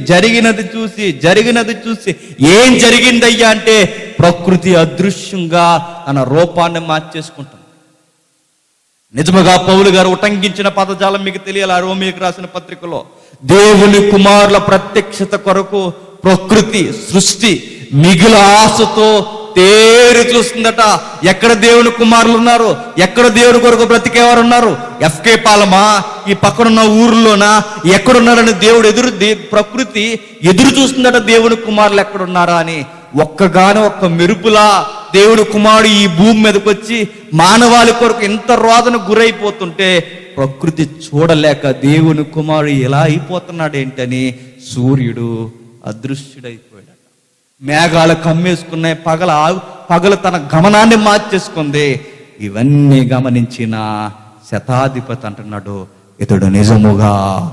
చూసి ఏం జరిగిందయ్యా అంటే, ప్రకృతి అదృశ్యంగా తన రూపాన్ని మార్చేసుకుంటాం. నిజముగా పౌలు గారు ఉటంకించిన పదజాలం మీకు తెలియాలి. ఆ రోమీయులకు రాసిన పత్రికలో దేవుని కుమారుల ప్రత్యక్షత కొరకు ప్రకృతి సృష్టి మిగుల ఆశతో తేరు చూస్తుందట. ఎక్కడ దేవుని కుమారులు ఉన్నారు? ఎక్కడ దేవుని కొరకు బ్రతికేవారు ఉన్నారు? ఎఫ్కే పాలమా, ఈ పక్కనున్న ఊర్లోనా, ఎక్కడున్నారని దేవుడు ప్రకృతి ఎదురు చూస్తుందట దేవుని కుమారులు ఎక్కడున్నారా అని. ఒక్క మెరుపులా దేవుని కుమారుడు ఈ భూమి మీదకి వచ్చి మానవాళి కొరకు ఎంత రోదన గురైపోతుంటే ప్రకృతి చూడలేక దేవుని కుమారుడు ఎలా అయిపోతున్నాడు ఏంటని సూర్యుడు అదృశ్యుడైపోయాడు. మేఘాలు కమ్మేసుకున్నాయి, పగలు తన గమనాన్ని మార్చేసుకుంది. ఇవన్నీ గమనించిన శతాధిపతి అంటున్నాడు, ఇతడు నిజముగా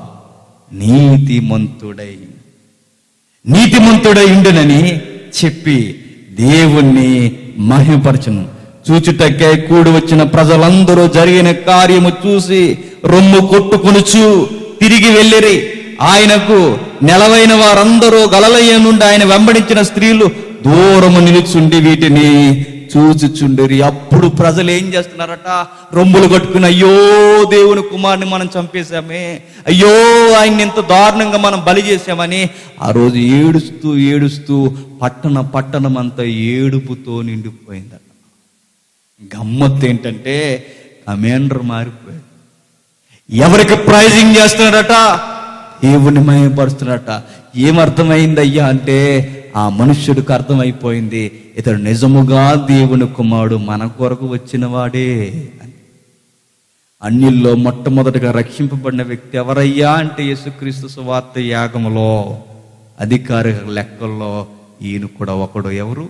నీతిమంతుడై ఉండునని చెప్పి దేవుణ్ణి మహిమపరచును. చూచుటకై కూడి వచ్చిన ప్రజలందరూ జరిగిన కార్యము చూసి రొమ్ము కొట్టుకొనుచు తిరిగి వెళ్ళిరి. ఆయనకు నెలవైన వారందరూ గలలయ్య నుండి ఆయన వెంబడించిన స్త్రీలు దూరము నిలుచుండి వీటిని చూచుచుండిరి. అప్పుడు ప్రజలు ఏం చేస్తున్నారట? రొమ్ములు కట్టుకుని, అయ్యో దేవుని కుమారుని మనం చంపేశామే, అయ్యో ఆయన్ని ఇంత దారుణంగా మనం బలి చేశామని ఆ రోజు ఏడుస్తూ పట్టణం అంతా ఏడుపుతో నిండిపోయిందట. గమ్మత్తు ఏంటంటే కమాండర్ మారిపోయాడు. ఎవరికి ప్రైజింగ్ చేస్తున్నారట? దేవుని మహిమపరుస్తున్నట. ఏమర్థమైందయ్యా అంటే, ఆ మనుష్యుడికి అర్థమైపోయింది, ఇతడు నిజముగా దేవుని కుమారుడు, మన కొరకు వచ్చిన వాడే అని. అన్యుల్లో మొట్టమొదటిగా రక్షింపబడిన వ్యక్తి ఎవరయ్యా అంటే యేసుక్రీస్తు సువార్త యాగములో అధికారిక లెక్కల్లో ఈయన కూడా ఒకడు. ఎవరు?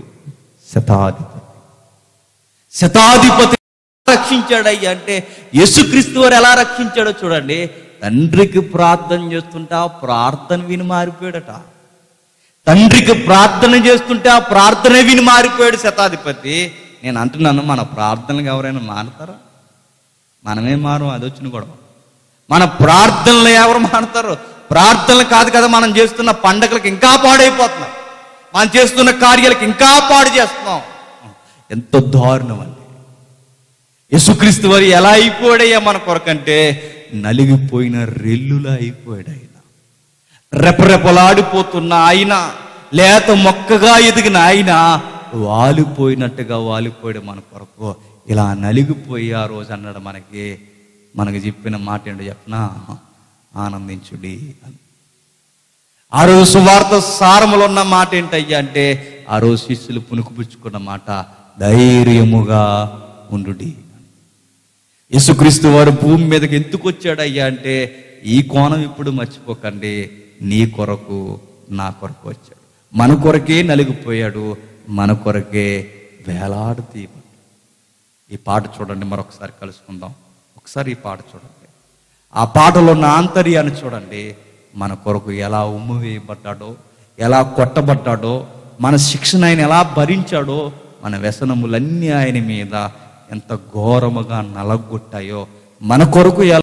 శతాధిపతి రక్షించాడయ్యా అంటే యేసుక్రీస్తు వారు ఎలా రక్షించాడో చూడండి. తండ్రికి ప్రార్థన చేస్తుంటే ఆ ప్రార్థన విని మారిపోయాడట. తండ్రికి ప్రార్థన చేస్తుంటే ఆ ప్రార్థన విని మారిపోయాడు శతాధిపతి. నేను అంటున్నాను, మన ప్రార్థనలకు ఎవరైనా మారుతారా? మనమే మారం, అది వచ్చిన గొడవ. మన ప్రార్థనలు ఎవరు మారుతారు? ప్రార్థనలు కాదు కదా, మనం చేస్తున్న పండగలకు ఇంకా పాడైపోతున్నాం, మనం చేస్తున్న కార్యాలకు ఇంకా పాడు చేస్తున్నాం. ఎంత దారుణం అండి. యేసుక్రీస్తు వారు ఎలా అయిపోయాడయ్యా మన కొరకంటే, నలిగిపోయిన రెల్లులా అయిపోయాడు ఆయన. రెపరెపలాడిపోతున్న ఆయన, లేత మొక్కగా ఎదిగిన ఆయన వాలిపోయినట్టుగా వాలిపోయాడు మన కొరకు. ఇలా నలిగిపోయి ఆ రోజు అన్నాడు మనకి చెప్పిన మాట ఏంటో చెప్పనా? ఆనందించుడి అని. ఆ రోజు సువార్త సారములో ఉన్న మాట ఏంటయ్యా అంటే, ఆ రోజు శిష్యులు పుణుకుపుచ్చుకున్న మాట, ధైర్యముగా ఉండుడి. యేసుక్రీస్తు వారు భూమి మీదకి ఎందుకు వచ్చాడయ్యా అంటే, ఈ కోణం ఇప్పుడు మర్చిపోకండి, నీ కొరకు నా కొరకు వచ్చాడు. మన కొరకే నలిగిపోయాడు, మన కొరకే వేలాడుతీయబడ్డాడు. ఈ పాట చూడండి, మరొకసారి కలుసుకుందాం. ఒకసారి ఈ పాట చూడండి, ఆ పాటలో ఉన్న ఆంతర్యాన్ని చూడండి. మన కొరకు ఎలా ఉమ్ము వేయబడ్డాడో, ఎలా కొట్టబడ్డాడో, మన శిక్షణ ఆయన ఎలా భరించాడో, మన వ్యసనములన్నీ ఆయన మీద ఎంత ఘోరముగా నలగొట్టాయో, మన కొరకు ఎలా.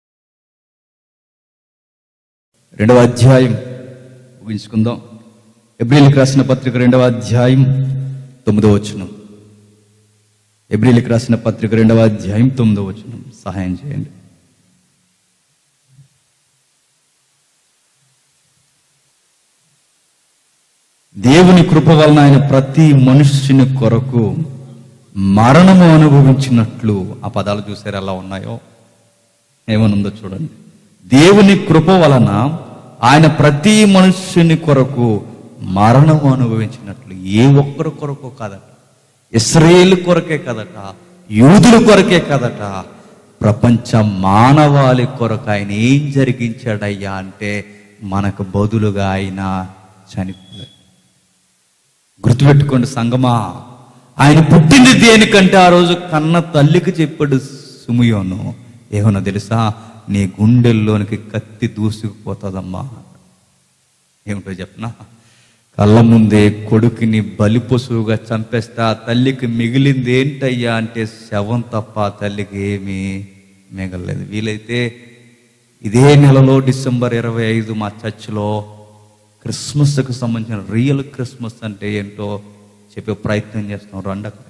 2వ అధ్యాయం ఊహించుకుందాం. హెబ్రీయులకు రాసిన పత్రిక 2వ అధ్యాయం 9వ వచనం. హెబ్రీయులకు రాసిన పత్రిక 2వ అధ్యాయం 9వ వచనం సహాయం చేయండి. దేవుని కృప వలన ఆయన ప్రతి మనుష్యుని కొరకు మరణము అనుభవించినట్లు, ఆ పదాలు చూసారు ఎలా ఉన్నాయో, ఏమనుందో చూడండి. దేవుని కృప వలన ఆయన ప్రతి మనుష్యుని కొరకు మరణము అనుభవించినట్లు. ఏ ఒక్కరి కొరకు కాదట, ఇశ్రాయేలు కొరకే కదట, యూదుల కొరకే కదట, ప్రపంచ మానవాళి కొరకు ఆయన ఏం జరిగించాడయ్యా అంటే మనకు బదులుగా ఆయన చనిపోయాడు. గుర్తుపెట్టుకోండి సంగమా, ఆయన పుట్టింది దేనికంటే ఆ రోజు కన్న తల్లికి చెప్పాడు సిమియోను, ఏమన్నా తెలుసా, నీ గుండెల్లోనికి కత్తి దూసుకుపోతుందమ్మా. ఏమిటో చెప్పనా, కళ్ళ ముందే కొడుకుని బలి పశువుగా చంపేస్తే ఆ తల్లికి మిగిలింది ఏంటయ్యా అంటే శవం తప్ప ఆ తల్లికి ఏమీ మిగలలేదు. వీలైతే ఇదే నెలలో డిసెంబర్ 25 మా చర్చిలో క్రిస్మస్కి సంబంధించిన రియల్ క్రిస్మస్ అంటే ఏంటో చెప్పే ప్రయత్నం చేస్తాం. రండక్కడ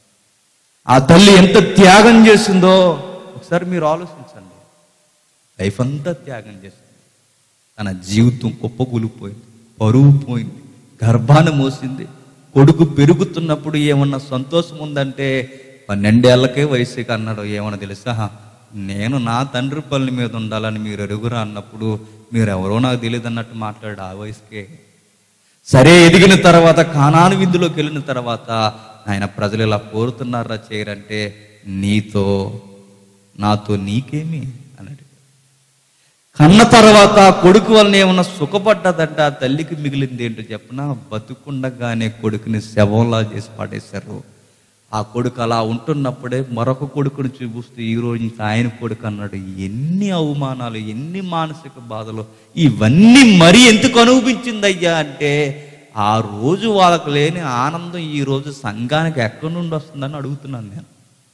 ఆ తల్లి ఎంత త్యాగం చేసిందో ఒకసారి మీరు ఆలోచించండి. లైఫ్ అంతా త్యాగం చేసింది, తన జీవితం కుప్పకూలిపోయింది, పరువు పోయింది, గర్భాన్ని మోసింది. కొడుకు పెరుగుతున్నప్పుడు ఏమన్నా సంతోషం ఉందంటే 12 ఏళ్లకే వయసుకి అన్నాడు. ఏమన్నా తెలుసా, నేను నా తండ్రి పల్లి మీద ఉండాలని మీరు ఎరుగురా అన్నప్పుడు మీరు ఎవరో నాకు తెలియదు అన్నట్టు మాట్లాడు ఆ వయసుకే. సరే ఎదిగిన తర్వాత కానాను విందులోకి వెళ్ళిన తర్వాత ఆయన ప్రజలు ఇలా కోరుతున్నారా చేయరంటే నీతో నాతో నీకేమి అన్నాడు. కన్న తర్వాత కొడుకు వలన ఏమన్నా సుఖపడ్డదంట, ఆ తల్లికి మిగిలింది ఏంటో చెప్పనా, బతుకుండగానే కొడుకుని శవంలా చేసి పాడేశారు. ఆ కొడుకు అలా ఉంటున్నప్పుడే మరొక కొడుకుని చూపిస్తూ ఈరోజు ఇంకా ఆయన కొడుకు అన్నాడు. ఎన్ని అవమానాలు, ఎన్ని మానసిక బాధలు, ఇవన్నీ మరీ ఎందుకు అనిపించిందయ్యా అంటే ఆ రోజు వాళ్ళకు లేని ఆనందం ఈ రోజు సంఘానికి ఎక్కడి నుండి వస్తుందని అడుగుతున్నాను నేను.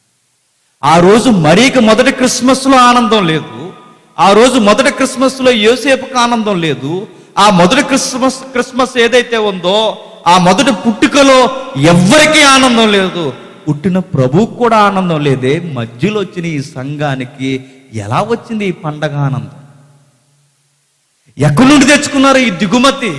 ఆ రోజు మరీక మొదటి క్రిస్మస్లో ఆనందం లేదు, ఆ రోజు మొదటి క్రిస్మస్లో యోసేపుకి ఆనందం లేదు, ఆ మొదటి క్రిస్మస్ ఏదైతే ఉందో ఆ మొదటి పుట్టుకలో ఎవ్వరికీ ఆనందం లేదు, పుట్టిన ప్రభువుకు కూడా ఆనందం లేదే. మధ్యలో వచ్చిన ఈ సంఘానికి ఎలా వచ్చింది ఈ పండగ ఆనందం? ఎక్కడి నుండి తెచ్చుకున్నారు ఈ దిగుమతి?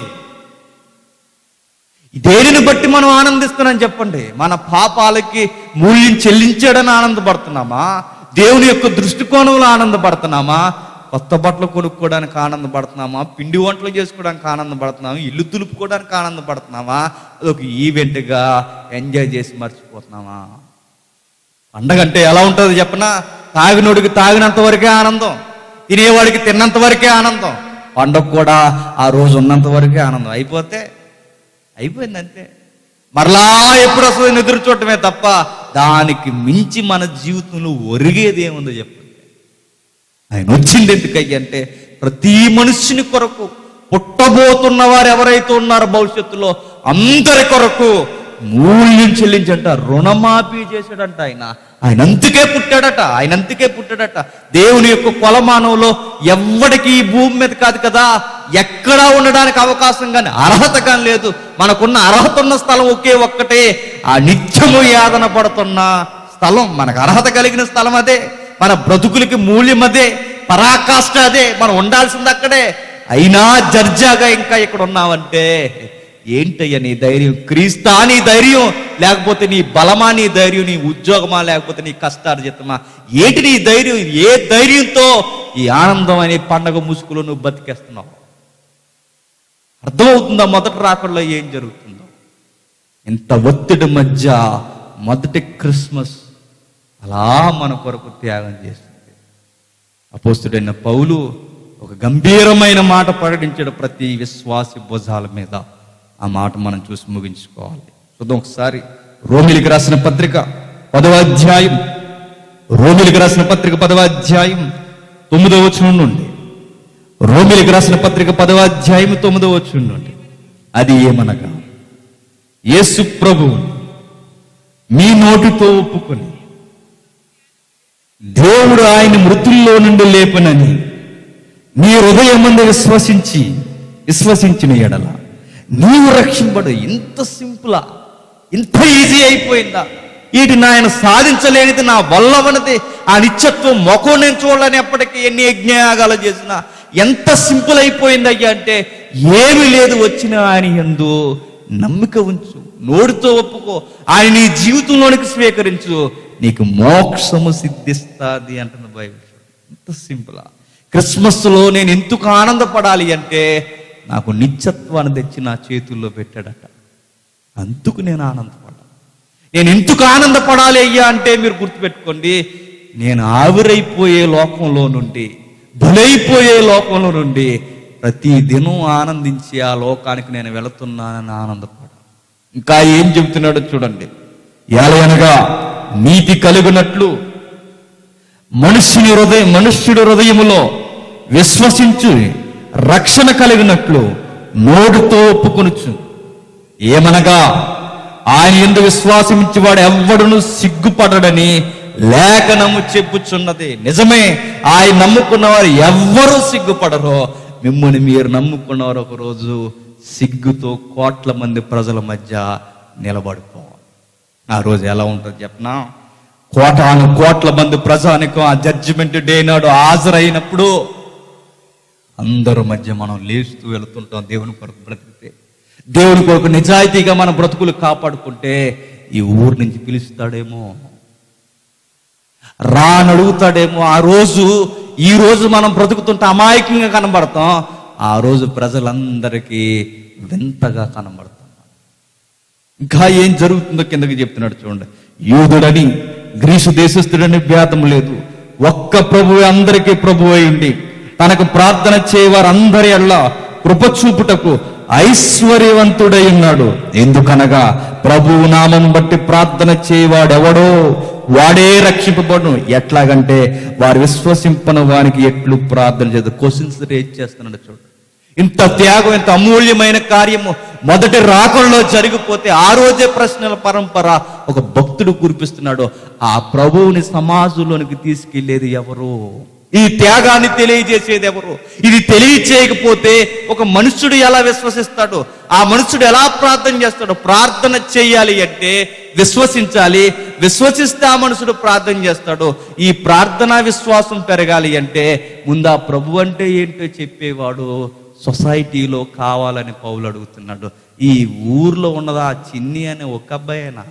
దేనిని బట్టి మనం ఆనందిస్తున్నాం చెప్పండి? మన పాపాలకి మూల్యం చెల్లించాడని ఆనందపడుతున్నామా? దేవుని యొక్క దృష్టికోణంలో ఆనందపడుతున్నామా? కొత్త బట్టలు కొనుక్కోవడానికి ఆనందపడుతున్నామా? పిండి వంటలు చేసుకోవడానికి ఆనందపడుతున్నామా? ఇల్లు తులుపుకోవడానికి ఆనందపడుతున్నామా? అదొక ఈవెంట్గా ఎంజాయ్ చేసి మర్చిపోతున్నామా? పండగ అంటే ఎలా ఉంటుందో చెప్పనా, తాగినోడికి తాగినంత వరకే ఆనందం, తినేవాడికి తిన్నంత వరకే ఆనందం, పండగ కూడా ఆ రోజు ఉన్నంత వరకే ఆనందం. అయిపోతే అయిపోయింది అంతే. మరలా ఎప్పుడు వస్తుందని ఎదురు చూడటమే తప్ప దానికి మించి మన జీవితంలో ఒరిగేది ఏముందో చెప్పండి. ఆయన వచ్చింది ఎందుకయ్య అంటే ప్రతి మనుష్యుని కొరకు, పుట్టబోతున్న వారు ఎవరైతే ఉన్నారో భవిష్యత్తులో అందరి కొరకు మూల్యం చెల్లించంట, రుణమాఫీ చేశాడంట. ఆయన అంతకే పుట్టాడట. దేవుని యొక్క కొలమానంలో ఎవ్వడికి ఈ భూమి మీద కాదు కదా ఎక్కడా ఉండడానికి అవకాశం కానీ అర్హత కానీ లేదు. మనకున్న అర్హత ఉన్న స్థలం ఒకే ఒక్కటే, ఆ నిత్యము యాతన పడుతున్న స్థలం. మనకు అర్హత కలిగిన స్థలం అదే, మన బ్రతుకులకి మూల్యం అదే, పరాకాష్ట అదే, మనం ఉండాల్సింది అక్కడే. అయినా జర్జాగా ఇంకా ఇక్కడ ఉన్నావంటే ఏంటయ్యా నీ ధైర్యం? క్రీస్తా నీ ధైర్యం, లేకపోతే నీ బలమా నీ ధైర్యం, నీ ఉద్యోగమా లేకపోతే నీ కష్టార్జితమా? ఏంటి నీ ధైర్యం? ఏ ధైర్యంతో ఈ ఆనందం అనే పండగ ముసుగులో నువ్వు బతికేస్తున్నావు? అర్థమవుతుందా మొదటి రాకడలో ఏం జరుగుతుందో? ఇంత ఒత్తిడి మధ్య మొదటి క్రిస్మస్ అలా మన కొరకు త్యాగం చేస్తుంది. అపోస్తుడైన పౌలు ఒక గంభీరమైన మాట ప్రకటించాడు ప్రతి విశ్వాసి భుజాల మీద. ఆ మాట మనం చూసి ముగించుకోవాలి. చూద్దాం ఒకసారి రోమిలికి రాసిన పత్రిక 10వ అధ్యాయం, రోమిలికి రాసిన పత్రిక 10వ అధ్యాయం 9వ వచనం నుండి, రోమిలికి రాసిన పత్రిక 10వ అధ్యాయం 9వ వచనం నుండి, అది ఏమనగా యేసు ప్రభువు మీ నోటితో ఒప్పుకొని దేవుడు ఆయన మృతుల్లో నుండి లేపనని నీ హృదయమందు విశ్వసించిన ఎడల నీవు రక్షింపడు. ఇంత సింపులా? ఇంత ఈజీ అయిపోయిందా? వీటిని ఆయన సాధించలేనిది, నా వల్లవనది, ఆ నిత్యత్వం ముఖం నేను చూడలేనప్పటికీ ఎన్ని యజ్ఞయాగాలు చేసినా ఎంత సింపుల్ అయిపోయింది అయ్యా అంటే, ఏమీ లేదు, వచ్చిన ఆయన యందు నమ్మిక ఉంచు, నోటితో ఒప్పుకో, ఆయన నీ జీవితంలోనికి స్వీకరించు, నీకు మోక్షము సిద్ధిస్తుంది అంటుంది బైబిల్. ఎంత సింపులా. క్రిస్మస్లో నేను ఎందుకు ఆనందపడాలి అంటే, నాకు నిత్యత్వాన్ని తెచ్చి నా చేతుల్లో పెట్టాడట, అందుకు నేను ఆనందపడాలి. నేను ఎందుకు ఆనందపడాలి అయ్యా అంటే, మీరు గుర్తుపెట్టుకోండి, నేను ఆవిరైపోయే లోకంలో నుండి, బలైపోయే లోకంలో నుండి ప్రతి దినం ఆనందించి ఆ లోకానికి నేను వెళుతున్నానని ఆనందపడాలి. ఇంకా ఏం చెబుతున్నాడో చూడండి. ఎలాగనగా నీతి కలుగునట్లు మనుష్యుడి హృదయములో విశ్వసించు రక్షణ కలిగినట్లు నోటితో ఒప్పుకొనుచు. ఏమనగా ఆయన యందు విశ్వాసమించేవాడు ఎవ్వడును సిగ్గుపడడని లేఖనము చెప్పుచున్నది. నిజమే, ఆయన నమ్ముకున్నవారు ఎవ్వరూ సిగ్గుపడరో. మిమ్మల్ని మీరు నమ్ముకున్నవారు ఒకరోజు సిగ్గుతో కోట్ల మంది ప్రజల మధ్య నిలబడిపోవాలి. ఆ రోజు ఎలా ఉంటుంది చెప్పనా? కోట్ల మంది ప్రజానికం ఆ జడ్జిమెంట్ డే నాడు హాజరైనప్పుడు అందరి మధ్య మనం లేస్తూ వెళుతుంటాం. దేవుని కొరకు బ్రతికితే, దేవుని కొరకు నిజాయితీగా మన బ్రతుకులు కాపాడుకుంటే ఈ ఊరు నుంచి పిలుస్తాడేమో, రానడుగుతాడేమో. ఆ రోజు, ఈ రోజు మనం బ్రతుకుతుంటే అమాయకంగా కనబడతాం, ఆ రోజు ప్రజలందరికీ వింతగా కనబడతాం. ఇంకా ఏం జరుగుతుందో కిందకి చెప్తున్నాడు చూడండి. యూదుడని గ్రీసు దేశస్థుడని భేదం లేదు, ఒక్క ప్రభువే అందరికీ ప్రభు అయింది, తనకు ప్రార్థన చేయవారందరి ఎడల కృప చూపుటకు ఐశ్వర్యవంతుడై ఉన్నాడు. ఎందుకనగా ప్రభువు నామం బట్టి ప్రార్థన చేయవాడెవడో వాడే రక్షింపబడును. ఎట్లాగంటే వారు విశ్వసింపని వానికి ఎట్లు ప్రార్థన చేద్దాం. క్వశ్చన్స్ రేజ్ చేస్తున్నాడు చూడు. ఇంత త్యాగం, ఇంత అమూల్యమైన కార్యము మొదటి రాకల్లో జరిగిపోతే ఆ రోజే ప్రశ్నల పరంపర ఒక భక్తుడు కురిపిస్తున్నాడు. ఆ ప్రభువుని సమాజంలోనికి తీసుకెళ్లేది ఎవరు? ఈ త్యాగాన్ని తెలియజేసేది ఎవరు? ఇది తెలియచేయకపోతే ఒక మనుష్యుడు ఎలా విశ్వసిస్తాడు? ఆ మనుష్యుడు ఎలా ప్రార్థన చేస్తాడు? ప్రార్థన చేయాలి అంటే విశ్వసించాలి, విశ్వసిస్తే ఆ మనుషుడు ప్రార్థన చేస్తాడు. ఈ ప్రార్థనా విశ్వాసం పెరగాలి అంటే ముందు ఆ ప్రభు అంటే ఏంటో చెప్పేవాడు సొసైటీలో కావాలని పౌలు అడుగుతున్నాడు. ఈ ఊర్లో ఉన్నదా చిన్ని అనే ఒక అబ్బాయేనా?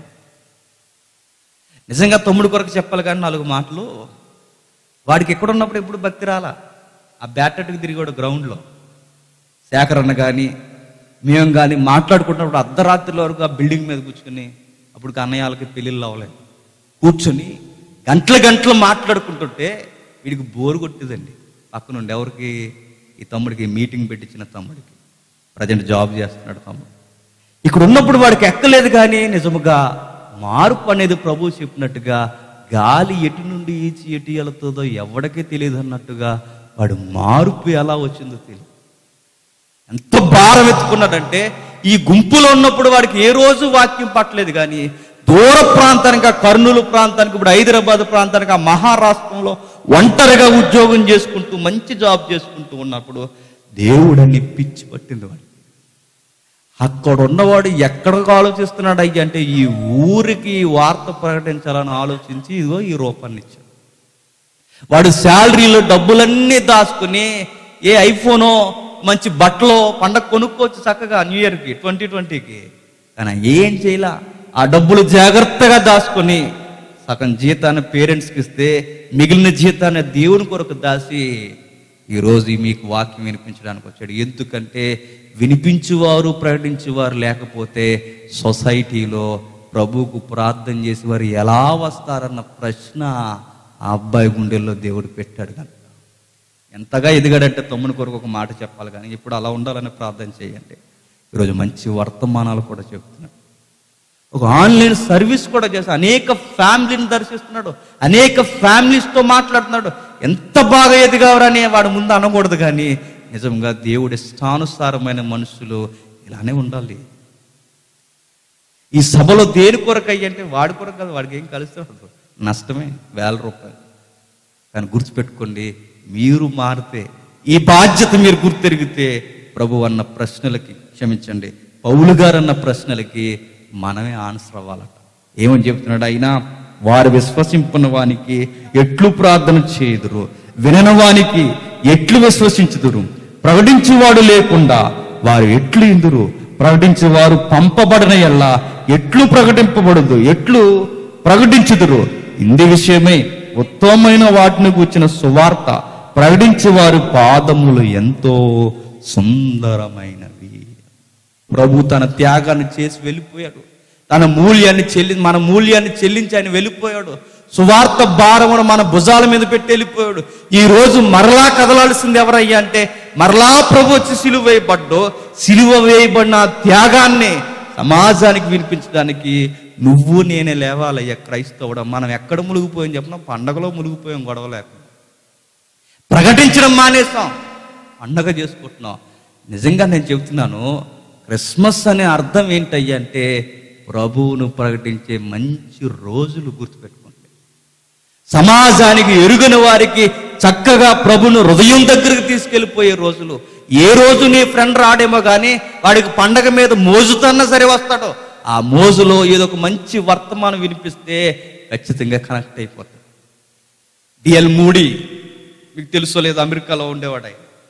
నిజంగా తమ్ముడు కొరకు చెప్పాలి కానీ 4 మాటలు. వాడికి ఎక్కడున్నప్పుడు ఎప్పుడు భక్తి రాలా. ఆ బ్యాటర్కి తిరిగాడు గ్రౌండ్లో. శేఖరన్న కానీ మేము కానీ మాట్లాడుకుంటున్నప్పుడు అర్ధరాత్రుల వరకు ఆ బిల్డింగ్ మీద కూర్చుని, అప్పుడు అన్నయ్యలకి పెళ్ళిళ్ళు అవ్వలేదు, కూర్చొని గంటలు మాట్లాడుకుంటుంటే వీడికి బోరు కొట్టేదండి. పక్కనుండి ఎవరికి? ఈ తమ్ముడికి, మీటింగ్ పెట్టించిన తమ్ముడికి. ప్రజెంట్ జాబ్ చేస్తున్నాడు తమ్ముడు. ఇక్కడ ఉన్నప్పుడు వాడికి ఎక్కలేదు. కానీ నిజముగా మార్పు అనేది ప్రభువు చెప్పినట్టుగా గాలి ఎటు నుండి ఈచి ఎటు వెళుతుందో ఎవడికే తెలియదు అన్నట్టుగా వాడు మార్పు ఎలా వచ్చిందో తెలియదు. ఎంత భారం ఎత్తుకున్నాడంటే ఈ గుంపులో ఉన్నప్పుడు వాడికి ఏ రోజు వాక్యం పట్టలేదు. కానీ దూర ప్రాంతానికి, ఆ కర్నూలు ప్రాంతానికి, ఇప్పుడు హైదరాబాద్ ప్రాంతానికి, ఆ మహారాష్ట్రంలో ఒంటరిగా ఉద్యోగం చేసుకుంటూ మంచి జాబ్ చేసుకుంటూ ఉన్నప్పుడు దేవుడని పిచ్చి పట్టింది వాడు. అక్కడ ఉన్నవాడు ఎక్కడికి ఆలోచిస్తున్నాడు అయ్యి అంటే ఈ ఊరికి వార్త ప్రకటించాలని ఆలోచించి ఇదిగో ఈ రూపాన్ని ఇచ్చాడు. వాడు శాలరీలో డబ్బులన్నీ దాచుకుని ఏ ఐఫోనో మంచి బట్టలో పండగ కొనుక్కోవచ్చు చక్కగా న్యూ ఇయర్కి 2020కి. కానీ ఏం చేయలా. ఆ డబ్బులు జాగ్రత్తగా దాచుకొని సగం జీతాన్ని పేరెంట్స్కి ఇస్తే మిగిలిన జీతాన్ని దేవుని కొరకు దాచి ఈరోజు మీకు వాక్యం వినిపించడానికి వచ్చాడు. ఎందుకంటే వినిపించువారు, ప్రకటించేవారు లేకపోతే సొసైటీలో ప్రభువుకు ప్రార్థన చేసి వారు ఎలా వస్తారన్న ప్రశ్న ఆ అబ్బాయి గుండెల్లో దేవుడు పెట్టాడు. కనుక ఎంతగా ఎదిగాడంటే తమ్ముని కొరకు ఒక మాట చెప్పాలి. కానీ ఇప్పుడు అలా ఉండాలని ప్రార్థన చేయండి. ఈరోజు మంచి వర్తమానాలు కూడా చెప్తున్నాడు. ఒక ఆన్లైన్ సర్వీస్ కూడా చేసి అనేక ఫ్యామిలీని దర్శిస్తున్నాడు, అనేక ఫ్యామిలీస్తో మాట్లాడుతున్నాడు. ఎంత బాగా ఎదిగావరని వాడు ముందు అనకూడదు. కానీ నిజంగా దేవుడి ఇష్టానుసారమైన మనుషులు ఇలానే ఉండాలి. ఈ సభలో దేని కొరకు అయ్యంటే వాడి కొరకు కాదు. వాడికి ఏం కలుస్తాడు? నష్టమే, 1000 రూపాయలు. కానీ గుర్తుపెట్టుకోండి, మీరు మారితే, ఈ బాధ్యత మీరు గుర్తెరిగితే ప్రభు అన్న ప్రశ్నలకి, క్షమించండి, పౌలు గారు అన్న ప్రశ్నలకి మనమే ఆన్సర్ అవ్వాలట. ఏమని చెప్తున్నాడు ఆయన? వారు విశ్వసింపని వానికి ఎట్లు ప్రార్థన చేయుదురు, వినని వానికి ఎట్లు విశ్వసించుదురు, ప్రకటించువాడు లేకుండా వారు ఎట్లు ఇందురు, ప్రకటించేవారు పంపబడిన ఎల్లా ఎట్లు ప్రకటింపబడదు, ఎట్లు ప్రకటించుదురు. ఇంది విషయమై ఉత్తమమైన వాటిని కూర్చిన సువార్త ప్రకటించేవారు పాదములు ఎంతో సుందరమైనవి. ప్రభు తన త్యాగాన్ని చేసి వెళ్ళిపోయాడు. మన మూల్యాన్ని చెల్లించి ఆయన వెళ్ళిపోయాడు. సువార్త భారమును మన భుజాల మీద పెట్టి వెళ్ళిపోయాడు. ఈ రోజు మరలా కదలాల్సింది ఎవరయ్యా అంటే, మరలా ప్రభు వచ్చి సిలువ వేయబడిన త్యాగాన్ని సమాజానికి వినిపించడానికి నువ్వు నేనే లేవాలయ్యా క్రైస్తవుడు. మనం ఎక్కడ మునిగిపోయాం చెప్పినా, పండగలో మునిగిపోయాం గొడవ లేకుండా. ప్రకటించడం మానేస్తాం, పండగ చేసుకుంటున్నాం. నిజంగా నేను చెబుతున్నాను, క్రిస్మస్ అనే అర్థం ఏంటయ్యా అంటే ప్రభువును ప్రకటించే మంచి రోజులు గుర్తుపెట్టుకోండి. సమాజానికి ఎరుగని వారికి చక్కగా ప్రభును హృదయం దగ్గరికి తీసుకెళ్ళిపోయే రోజులు. ఏ రోజు నీ ఫ్రెండ్ రాడేమో కానీ వాడికి పండగ మీద మోజుతన్నా సరే వస్తాడు. ఆ మోజులో ఏదో ఒక మంచి వర్తమానం వినిపిస్తే ఖచ్చితంగా కనెక్ట్ అయిపోతాడు. డిఎల్ మూడీ మీకు తెలుసో లేదు, అమెరికాలో ఉండేవాడు.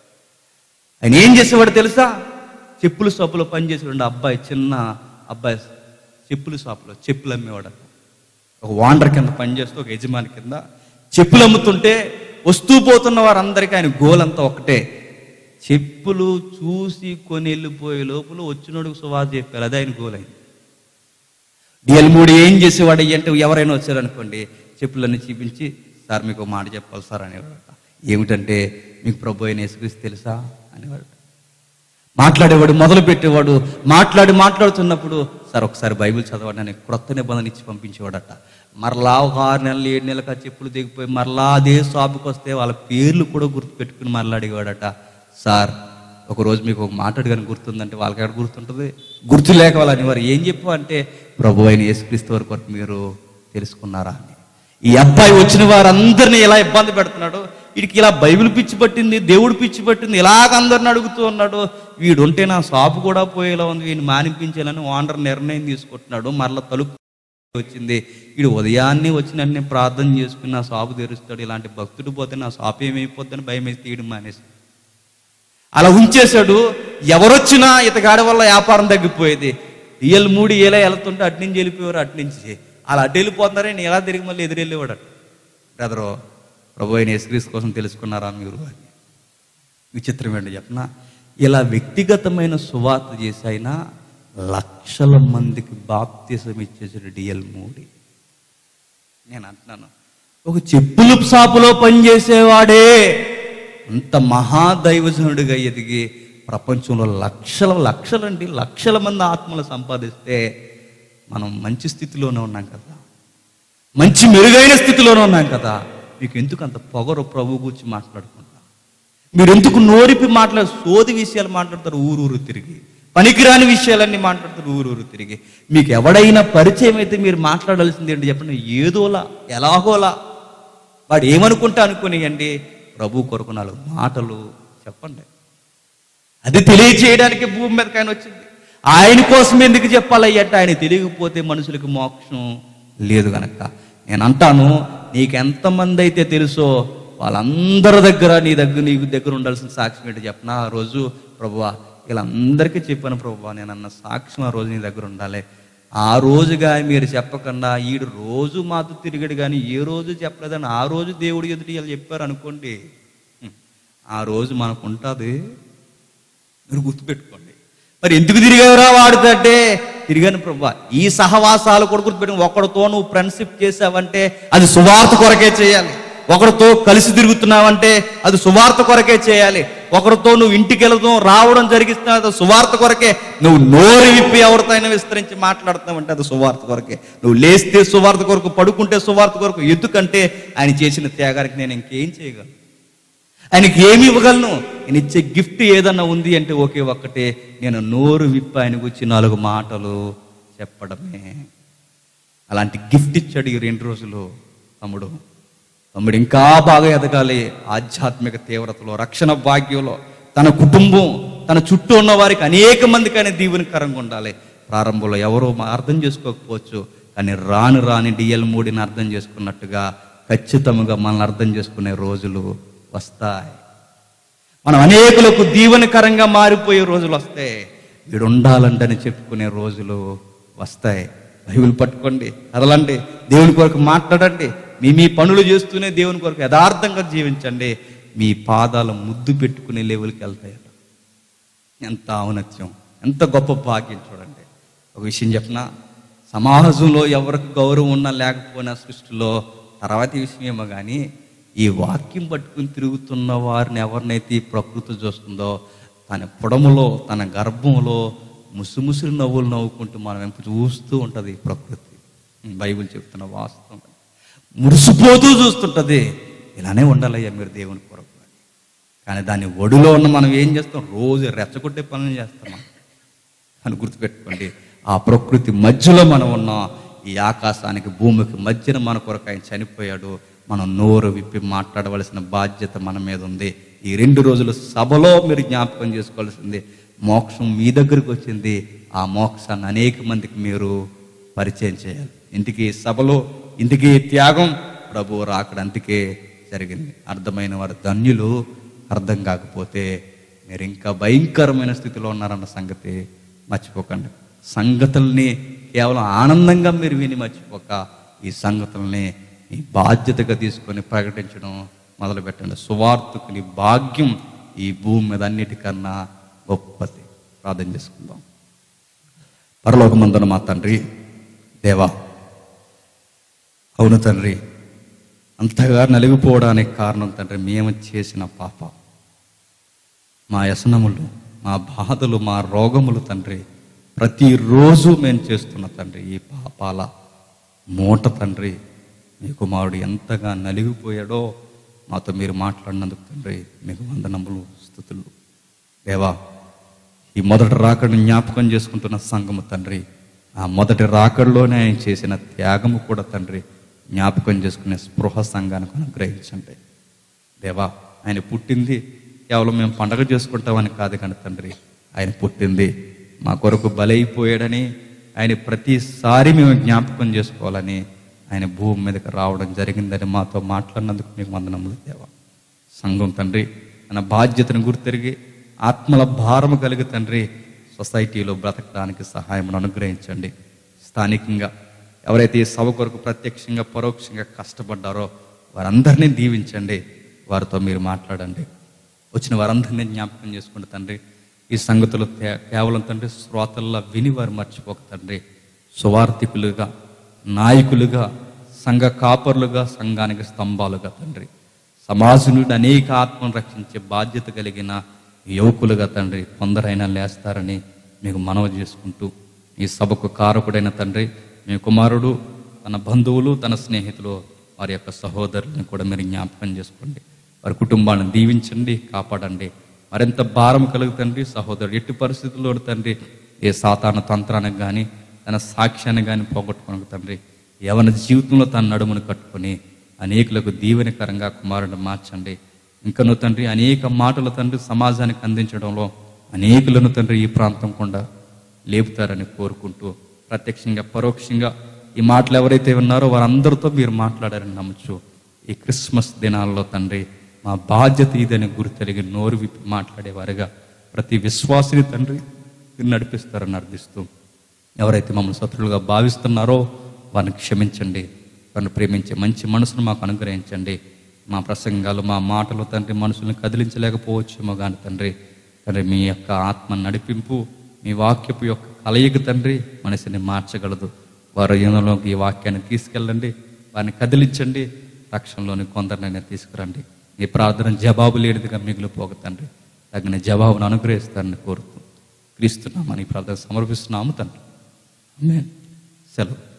ఆయన ఏం చేసేవాడు తెలుసా? చెప్పుల షాపులో పనిచేసేవాడు అబ్బాయి, చిన్న అబ్బాయి చెప్పుల షాపులో చెప్పులు అమ్మేవాడు. ఒక వాండర్ కింద పనిచేస్తూ ఒక యజమాని కింద చెప్పులు అమ్ముతుంటే వస్తూ పోతున్న వారందరికీ ఆయన గోల్ అంతా ఒకటే, చెప్పులు చూసి కొని వెళ్ళిపోయే లోపల వచ్చినోడికి సువార్త చెప్పారు. అదే ఆయన గోల్ అయింది. డిఎల్ మూడీ ఏం చేసేవాడు అంటే, ఎవరైనా వచ్చారనుకోండి చెప్పులన్నీ చూపించి, సార్ మీకు మాట చెప్పాలి సార్ అనేవాడు. ఏమిటంటే, మీకు ప్రభు అయిన యేసుక్రీస్తు తెలుసా అనేవాడు. మాట్లాడేవాడు, మొదలు పెట్టేవాడు. మాట్లాడుతున్నప్పుడు, సార్ ఒకసారి బైబిల్ చదవండి అని క్రొత్త నిబంధన ఇచ్చి పంపించేవాడట. మరలా ఒక 6 నెలలు 7 నెలలకు చెప్పులు దిగిపోయి మరలా అదే షాపుకి వస్తే వాళ్ళ పేర్లు కూడా గుర్తుపెట్టుకుని మరలా అడిగేవాడట. సార్ ఒకరోజు మీకు ఒక మాట అడిగాను గుర్తుందంటే, వాళ్ళకి ఎక్కడ గుర్తుంటుంది? గుర్తు లేక వాళ్ళు అనేవారు. ఏం చెప్పు అంటే, ప్రభు అయిన యేసుక్రీస్తు వరకు మీరు తెలుసుకున్నారా అని. ఈ అబ్బాయి వచ్చిన వారందరినీ ఎలా ఇబ్బంది పెడుతున్నాడు, వీడికి ఇలా బైబిల్ పిచ్చి పట్టింది, దేవుడు పిచ్చి పట్టింది, ఇలాగ అందరిని అడుగుతూ ఉన్నాడు. వీడు ఉంటే నా షాపు కూడా పోయేలా ఉంది, వీడిని మానిపించాలని ఓనర్ నిర్ణయం తీసుకుంటున్నాడు. మరలా తలుపు వచ్చింది. వీడు ఉదయాన్నే వచ్చిన ప్రార్థన చేసుకుని నా షాపు తెరుస్తాడు, ఇలాంటి భక్తుడు పోతే నా షాపు ఏమైపోద్దని భయం వేసి తీయడం మానేసి అలా ఉంచేశాడు. ఎవరొచ్చినా ఇతగాడి వల్ల వ్యాపారం తగ్గిపోయేది. డిఎల్ మూడీ ఎలా వెళ్తుంటే అటు నుంచి వెళ్ళిపోయారు, అటు నుంచి అలా అడ్డు వెళ్ళిపోతున్నారే, నేను ఎలా తిరిగి మళ్ళీ ఎదురెళ్ళేవాడు. బ్రదరు, ప్రభు అయిన యేసుక్రీస్తు కోసం తెలుసుకున్నారా మీరు అని. విచిత్రం ఏంటి చెప్పనా, ఇలా వ్యక్తిగతమైన సువార్త చేసి అయినా లక్షల మందికి బాప్తిసం ఇచ్చేసాడు డిఎల్ మూడీ. నేను అంటున్నాను, ఒక చెప్పుల షాపులో పనిచేసేవాడే అంత మహాదైవజనుడిగా ఎదిగి ప్రపంచంలో లక్షల మంది ఆత్మలు సంపాదిస్తే మనం మంచి స్థితిలోనే ఉన్నాం కదా, మంచి మెరుగైన స్థితిలోనే ఉన్నాం కదా. మీకు ఎందుకు అంత పొగరు ప్రభు గురించి మాట్లాడుకుంటా? మీరు ఎందుకు నోరిపి సోది విషయాలు మాట్లాడతారు ఊరూరు తిరిగి, పనికిరాని విషయాలన్నీ మాట్లాడతారు ఊరూరు తిరిగి. మీకు ఎవడైనా పరిచయం అయితే మీరు మాట్లాడాల్సింది ఏంటి చెప్పండి? ఏదోలా ఎలాగోలా వాడు ఏమనుకుంటా అనుకునేయండి, ప్రభు కొరకు 4 మాటలు చెప్పండి. అది తెలియచేయడానికి భూమి మీదకి ఆయన వచ్చింది. ఆయన కోసం ఎందుకు చెప్పాలయ్యట? ఆయన తెలియకపోతే మనుషులకు మోక్షం లేదు గనక. నేను అంటాను, నీకెంతమంది అయితే తెలుసో వాళ్ళందరి దగ్గర నీకు దగ్గర ఉండాల్సిన సాక్ష్యం ఏంటి చెప్పనా? ఆ రోజు ప్రభువా వీళ్ళందరికీ చెప్పాను ప్రభువా, నేను అన్న సాక్ష్యం ఆ రోజు నీ దగ్గర ఉండాలి. ఆ రోజుగా మీరు చెప్పకుండా ఈడు రోజు మాతో తిరిగాడు కానీ ఏ రోజు చెప్పలేదని ఆ రోజు దేవుడు ఎదుటి వాళ్ళు చెప్పారు అనుకోండి, ఆ రోజు మనకు ఉంటుంది. మీరు గుర్తుపెట్టుకోండి. మరి ఎందుకు తిరిగావురా వాడుతంటే, తిరిగాను ప్రభువా. ఈ సహవాసాలు కూడా గుర్తుపెట్టుకుని, ఒకడితో నువ్వు ఫ్రెండ్షిప్ చేసావంటే అది సువార్త కొరకే చేయాలి. ఒకరితో కలిసి తిరుగుతున్నావంటే అది సువార్త కొరకే చేయాలి. ఒకరితో నువ్వు ఇంటికి వెళ్తాం రావడం జరిగిస్తున్నావు అది సువార్త కొరకే. నువ్వు నోరు విప్పి ఎవరితోనైనా విస్తరించి మాట్లాడుతున్నావంటే అది సువార్త కొరకే. నువ్వు లేస్తే సువార్త కొరకు, పడుకుంటే సువార్త కొరకు. ఎందుకంటే ఆయన చేసిన త్యాగానికి నేను ఇంకేం చేయగలను? ఆయనకి ఏమి ఇవ్వగలను? నేను ఇచ్చే గిఫ్ట్ ఏదన్నా ఉంది అంటే ఒకే ఒక్కటే, నేను నోరు విప్పి ఆయన గురించి 4 మాటలు చెప్పడమే. అలాంటి గిఫ్ట్ ఇచ్చాడు ఈ 2 రోజులు తమ్ముడు ఇంకా బాగా ఎదగాలి ఆధ్యాత్మిక తీవ్రతలో, రక్షణ భాగ్యంలో. తన కుటుంబం, తన చుట్టూ ఉన్న వారికి అనేక మందికి ఆయన దీవెనకరంగా ఉండాలి. ప్రారంభంలో ఎవరో అర్థం చేసుకోకపోవచ్చు, కానీ రాని డిఎల్ మూడిని అర్థం చేసుకున్నట్టుగా ఖచ్చితంగా మనల్ని అర్థం చేసుకునే రోజులు వస్తాయి. మనం అనేకులకు దీవెనకరంగా మారిపోయే రోజులు వస్తాయి. వీడు ఉండాలంటని చెప్పుకునే రోజులు వస్తాయి. బైబిల్ పట్టుకోండి, కదలండి, దేవుని కొరకు మాట్లాడండి. మీ పనులు చేస్తూనే దేవుని కొరకు యథార్థంగా జీవించండి. మీ పాదాలు ముద్దు పెట్టుకునే లెవెల్కి వెళ్తాయట. ఎంత ఔన్నత్యం, ఎంత గొప్ప భాగ్యం చూడండి. ఒక విషయం చెప్పినా, సమాజంలో ఎవరికి గౌరవం ఉన్నా లేకపోయినా సృష్టిలో తర్వాతి విషయమేమో కానీ ఈ వాక్యం పట్టుకుని తిరుగుతున్న వారిని ఎవరినైతే ఈ ప్రకృతి చూస్తుందో తన పొడములో తన గర్భంలో ముసుముసులు నవ్వులు నవ్వుకుంటూ మనం వెంపు చూస్తూ ఉంటుంది ప్రకృతి. బైబిల్ చెప్తున్న వాస్తవం మురిసిపోతూ చూస్తుంటుంది. ఇలానే ఉండాలయ్యా మీరు దేవుని కొరకు. కానీ దాని ఒడిలో ఉన్న మనం ఏం చేస్తాం? రోజు రెచ్చగొట్టే పనులు చేస్తాం అని గుర్తుపెట్టుకోండి. ఆ ప్రకృతి మధ్యలో మనం ఉన్నాం. ఈ ఆకాశానికి భూమికి మధ్యన మన కొరకు ఆయన చనిపోయాడు. మనం నోరు విప్పి మాట్లాడవలసిన బాధ్యత మన మీద ఉంది. ఈ 2 రోజుల సభలో మీరు జ్ఞాపకం చేసుకోవాల్సింది, మోక్షం మీ దగ్గరికి వచ్చింది. ఆ మోక్షాన్ని అనేక మందికి మీరు పరిచయం చేయాలి. ఇంటికి సభలో, ఇంటికి త్యాగం, ప్రభు రాకడ అందుకే జరిగింది. అర్థమైన వారు ధన్యులు, అర్థం కాకపోతే మీరు ఇంకా భయంకరమైన స్థితిలో ఉన్నారన్న సంగతి మర్చిపోకండి. సంగతుల్ని కేవలం ఆనందంగా మీరు విని మర్చిపోక ఈ సంగతుల్ని ఈ బాధ్యతగా తీసుకొని ప్రకటించడం మొదలు పెట్టండి. సువార్తకుని భాగ్యం ఈ భూమి మీద అన్నిటికన్నా గొప్పది. ప్రార్థన చేసుకుందాం. పరలోకమందున మా తండ్రి, దేవా, అవును తండ్రి, అంతగా నలిగిపోవడానికి కారణం తండ్రి మేము చేసిన పాపం, మా వ్యసనములు, మా బాధలు, మా రోగములు తండ్రి. ప్రతిరోజు మేము చేస్తున్న తండ్రి ఈ పాపాల మూట తండ్రి. మీ కుమారుడు ఎంతగా నలిగిపోయాడో మాతో మీరు మాట్లాడినందుకు తండ్రి మీకు వందనములు, స్తుతులు. దేవా, ఈ మొదటి రాకడను జ్ఞాపకం చేసుకుంటున్న సంఘము తండ్రి, ఆ మొదటి రాకడలోనే ఆయన చేసిన త్యాగము కూడా తండ్రి జ్ఞాపకం చేసుకునే స్పృహ సంఘానికి అనుగ్రహించండి. దేవా, ఆయన పుట్టింది కేవలం మేము పండగ చేసుకుంటామని కాదు కానీ తండ్రి, ఆయన పుట్టింది మా కొరకు బలైపోయాడని, ఆయన ప్రతిసారి మేము జ్ఞాపకం చేసుకోవాలని ఆయన భూమి మీదకి రావడం జరిగిందని మాతో మాట్లాడినందుకు మీకు వందనములు దేవా. సంఘం తండ్రి తన బాధ్యతను గుర్తెరిగి ఆత్మల భారము కలిగి తండ్రి సొసైటీలో బ్రతకడానికి సహాయం అనుగ్రహించండి. స్థానికంగా ఎవరైతే ఈ సభ కొరకు ప్రత్యక్షంగా పరోక్షంగా కష్టపడ్డారో వారందరినీ దీవించండి. వారితో మీరు మాట్లాడండి. వచ్చిన వారందరినీ జ్ఞాపకం చేసుకోండి తండ్రి. ఈ సంగతులు కేవలం తండ్రి శ్రోతల్లా విని వారు మర్చిపోక తండ్రి, సువార్థికులుగా, నాయకులుగా, సంఘ కాపరులుగా, సంఘానికి స్తంభాలుగా తండ్రి, సమాజం నుండి అనేక ఆత్మను రక్షించే బాధ్యత కలిగిన యువకులుగా తండ్రి కొందరైనా లేస్తారని మీకు మనవి చేసుకుంటూ, ఈ సభకు కారకుడైన తండ్రి మీ కుమారుడు, తన బంధువులు, తన స్నేహితులు, వారి యొక్క సహోదరులను కూడా మీరు జ్ఞాపకం చేసుకోండి. వారి కుటుంబాలను దీవించండి, కాపాడండి. మరింత భారం కలుగుతండి సహోదరుడు ఎట్టి పరిస్థితుల్లో తండ్రి ఏ సాతాను తంత్రానికి కానీ తన సాక్ష్యాన్ని కానీ పోగొట్టుకోనకు తండ్రి, యవన జీవితంలో తన నడుమును కట్టుకొని అనేకులకు దీవెనకరంగా కుమారుడు మార్చండి. ఇంకను తండ్రి అనేక మాటలు తండ్రి సమాజానికి అందించడంలో అనేకులను తండ్రి ఈ ప్రాంతం కూడా లేపుతారని కోరుకుంటూ, ప్రత్యక్షంగా పరోక్షంగా ఈ మాటలు ఎవరైతే ఉన్నారో వారందరితో మీరు మాట్లాడారని నమ్మచ్చు. ఈ క్రిస్మస్ దినాల్లో తండ్రి మా బాధ్యత ఇదని గుర్తెరిగి నోరు విప్పి మాట్లాడేవారుగా ప్రతి విశ్వాసిని తండ్రి మీరు నడిపిస్తారని అర్థిస్తూ, ఎవరైతే మమ్మల్ని శత్రులుగా భావిస్తున్నారో వారిని క్షమించండి. వారిని ప్రేమించే మంచి మనసును మాకు అనుగ్రహించండి. మా ప్రసంగాలు, మా మాటలు తండ్రి మనుషులను కదిలించలేకపోవచ్చేమో కానీ తండ్రి మీ యొక్క ఆత్మ నడిపింపు, మీ వాక్యపు యొక్క కలయిక తండ్రి మనిషిని మార్చగలదు. వారు ఈయనలోకి ఈ వాక్యాన్ని తీసుకెళ్ళండి, వారిని కదిలించండి, రక్షణలోని కొందరినైనా తీసుకురండి. ఈ ప్రార్థన జవాబు లేనిదిగా మిగిలిపోక తండ్రి తగిన జవాబును అనుగ్రహిస్తారని కోరుతూ క్రీస్తున్నామని ప్రార్థన సమర్పిస్తున్నాము తండ్రి. ఆమేన్. సెలవు.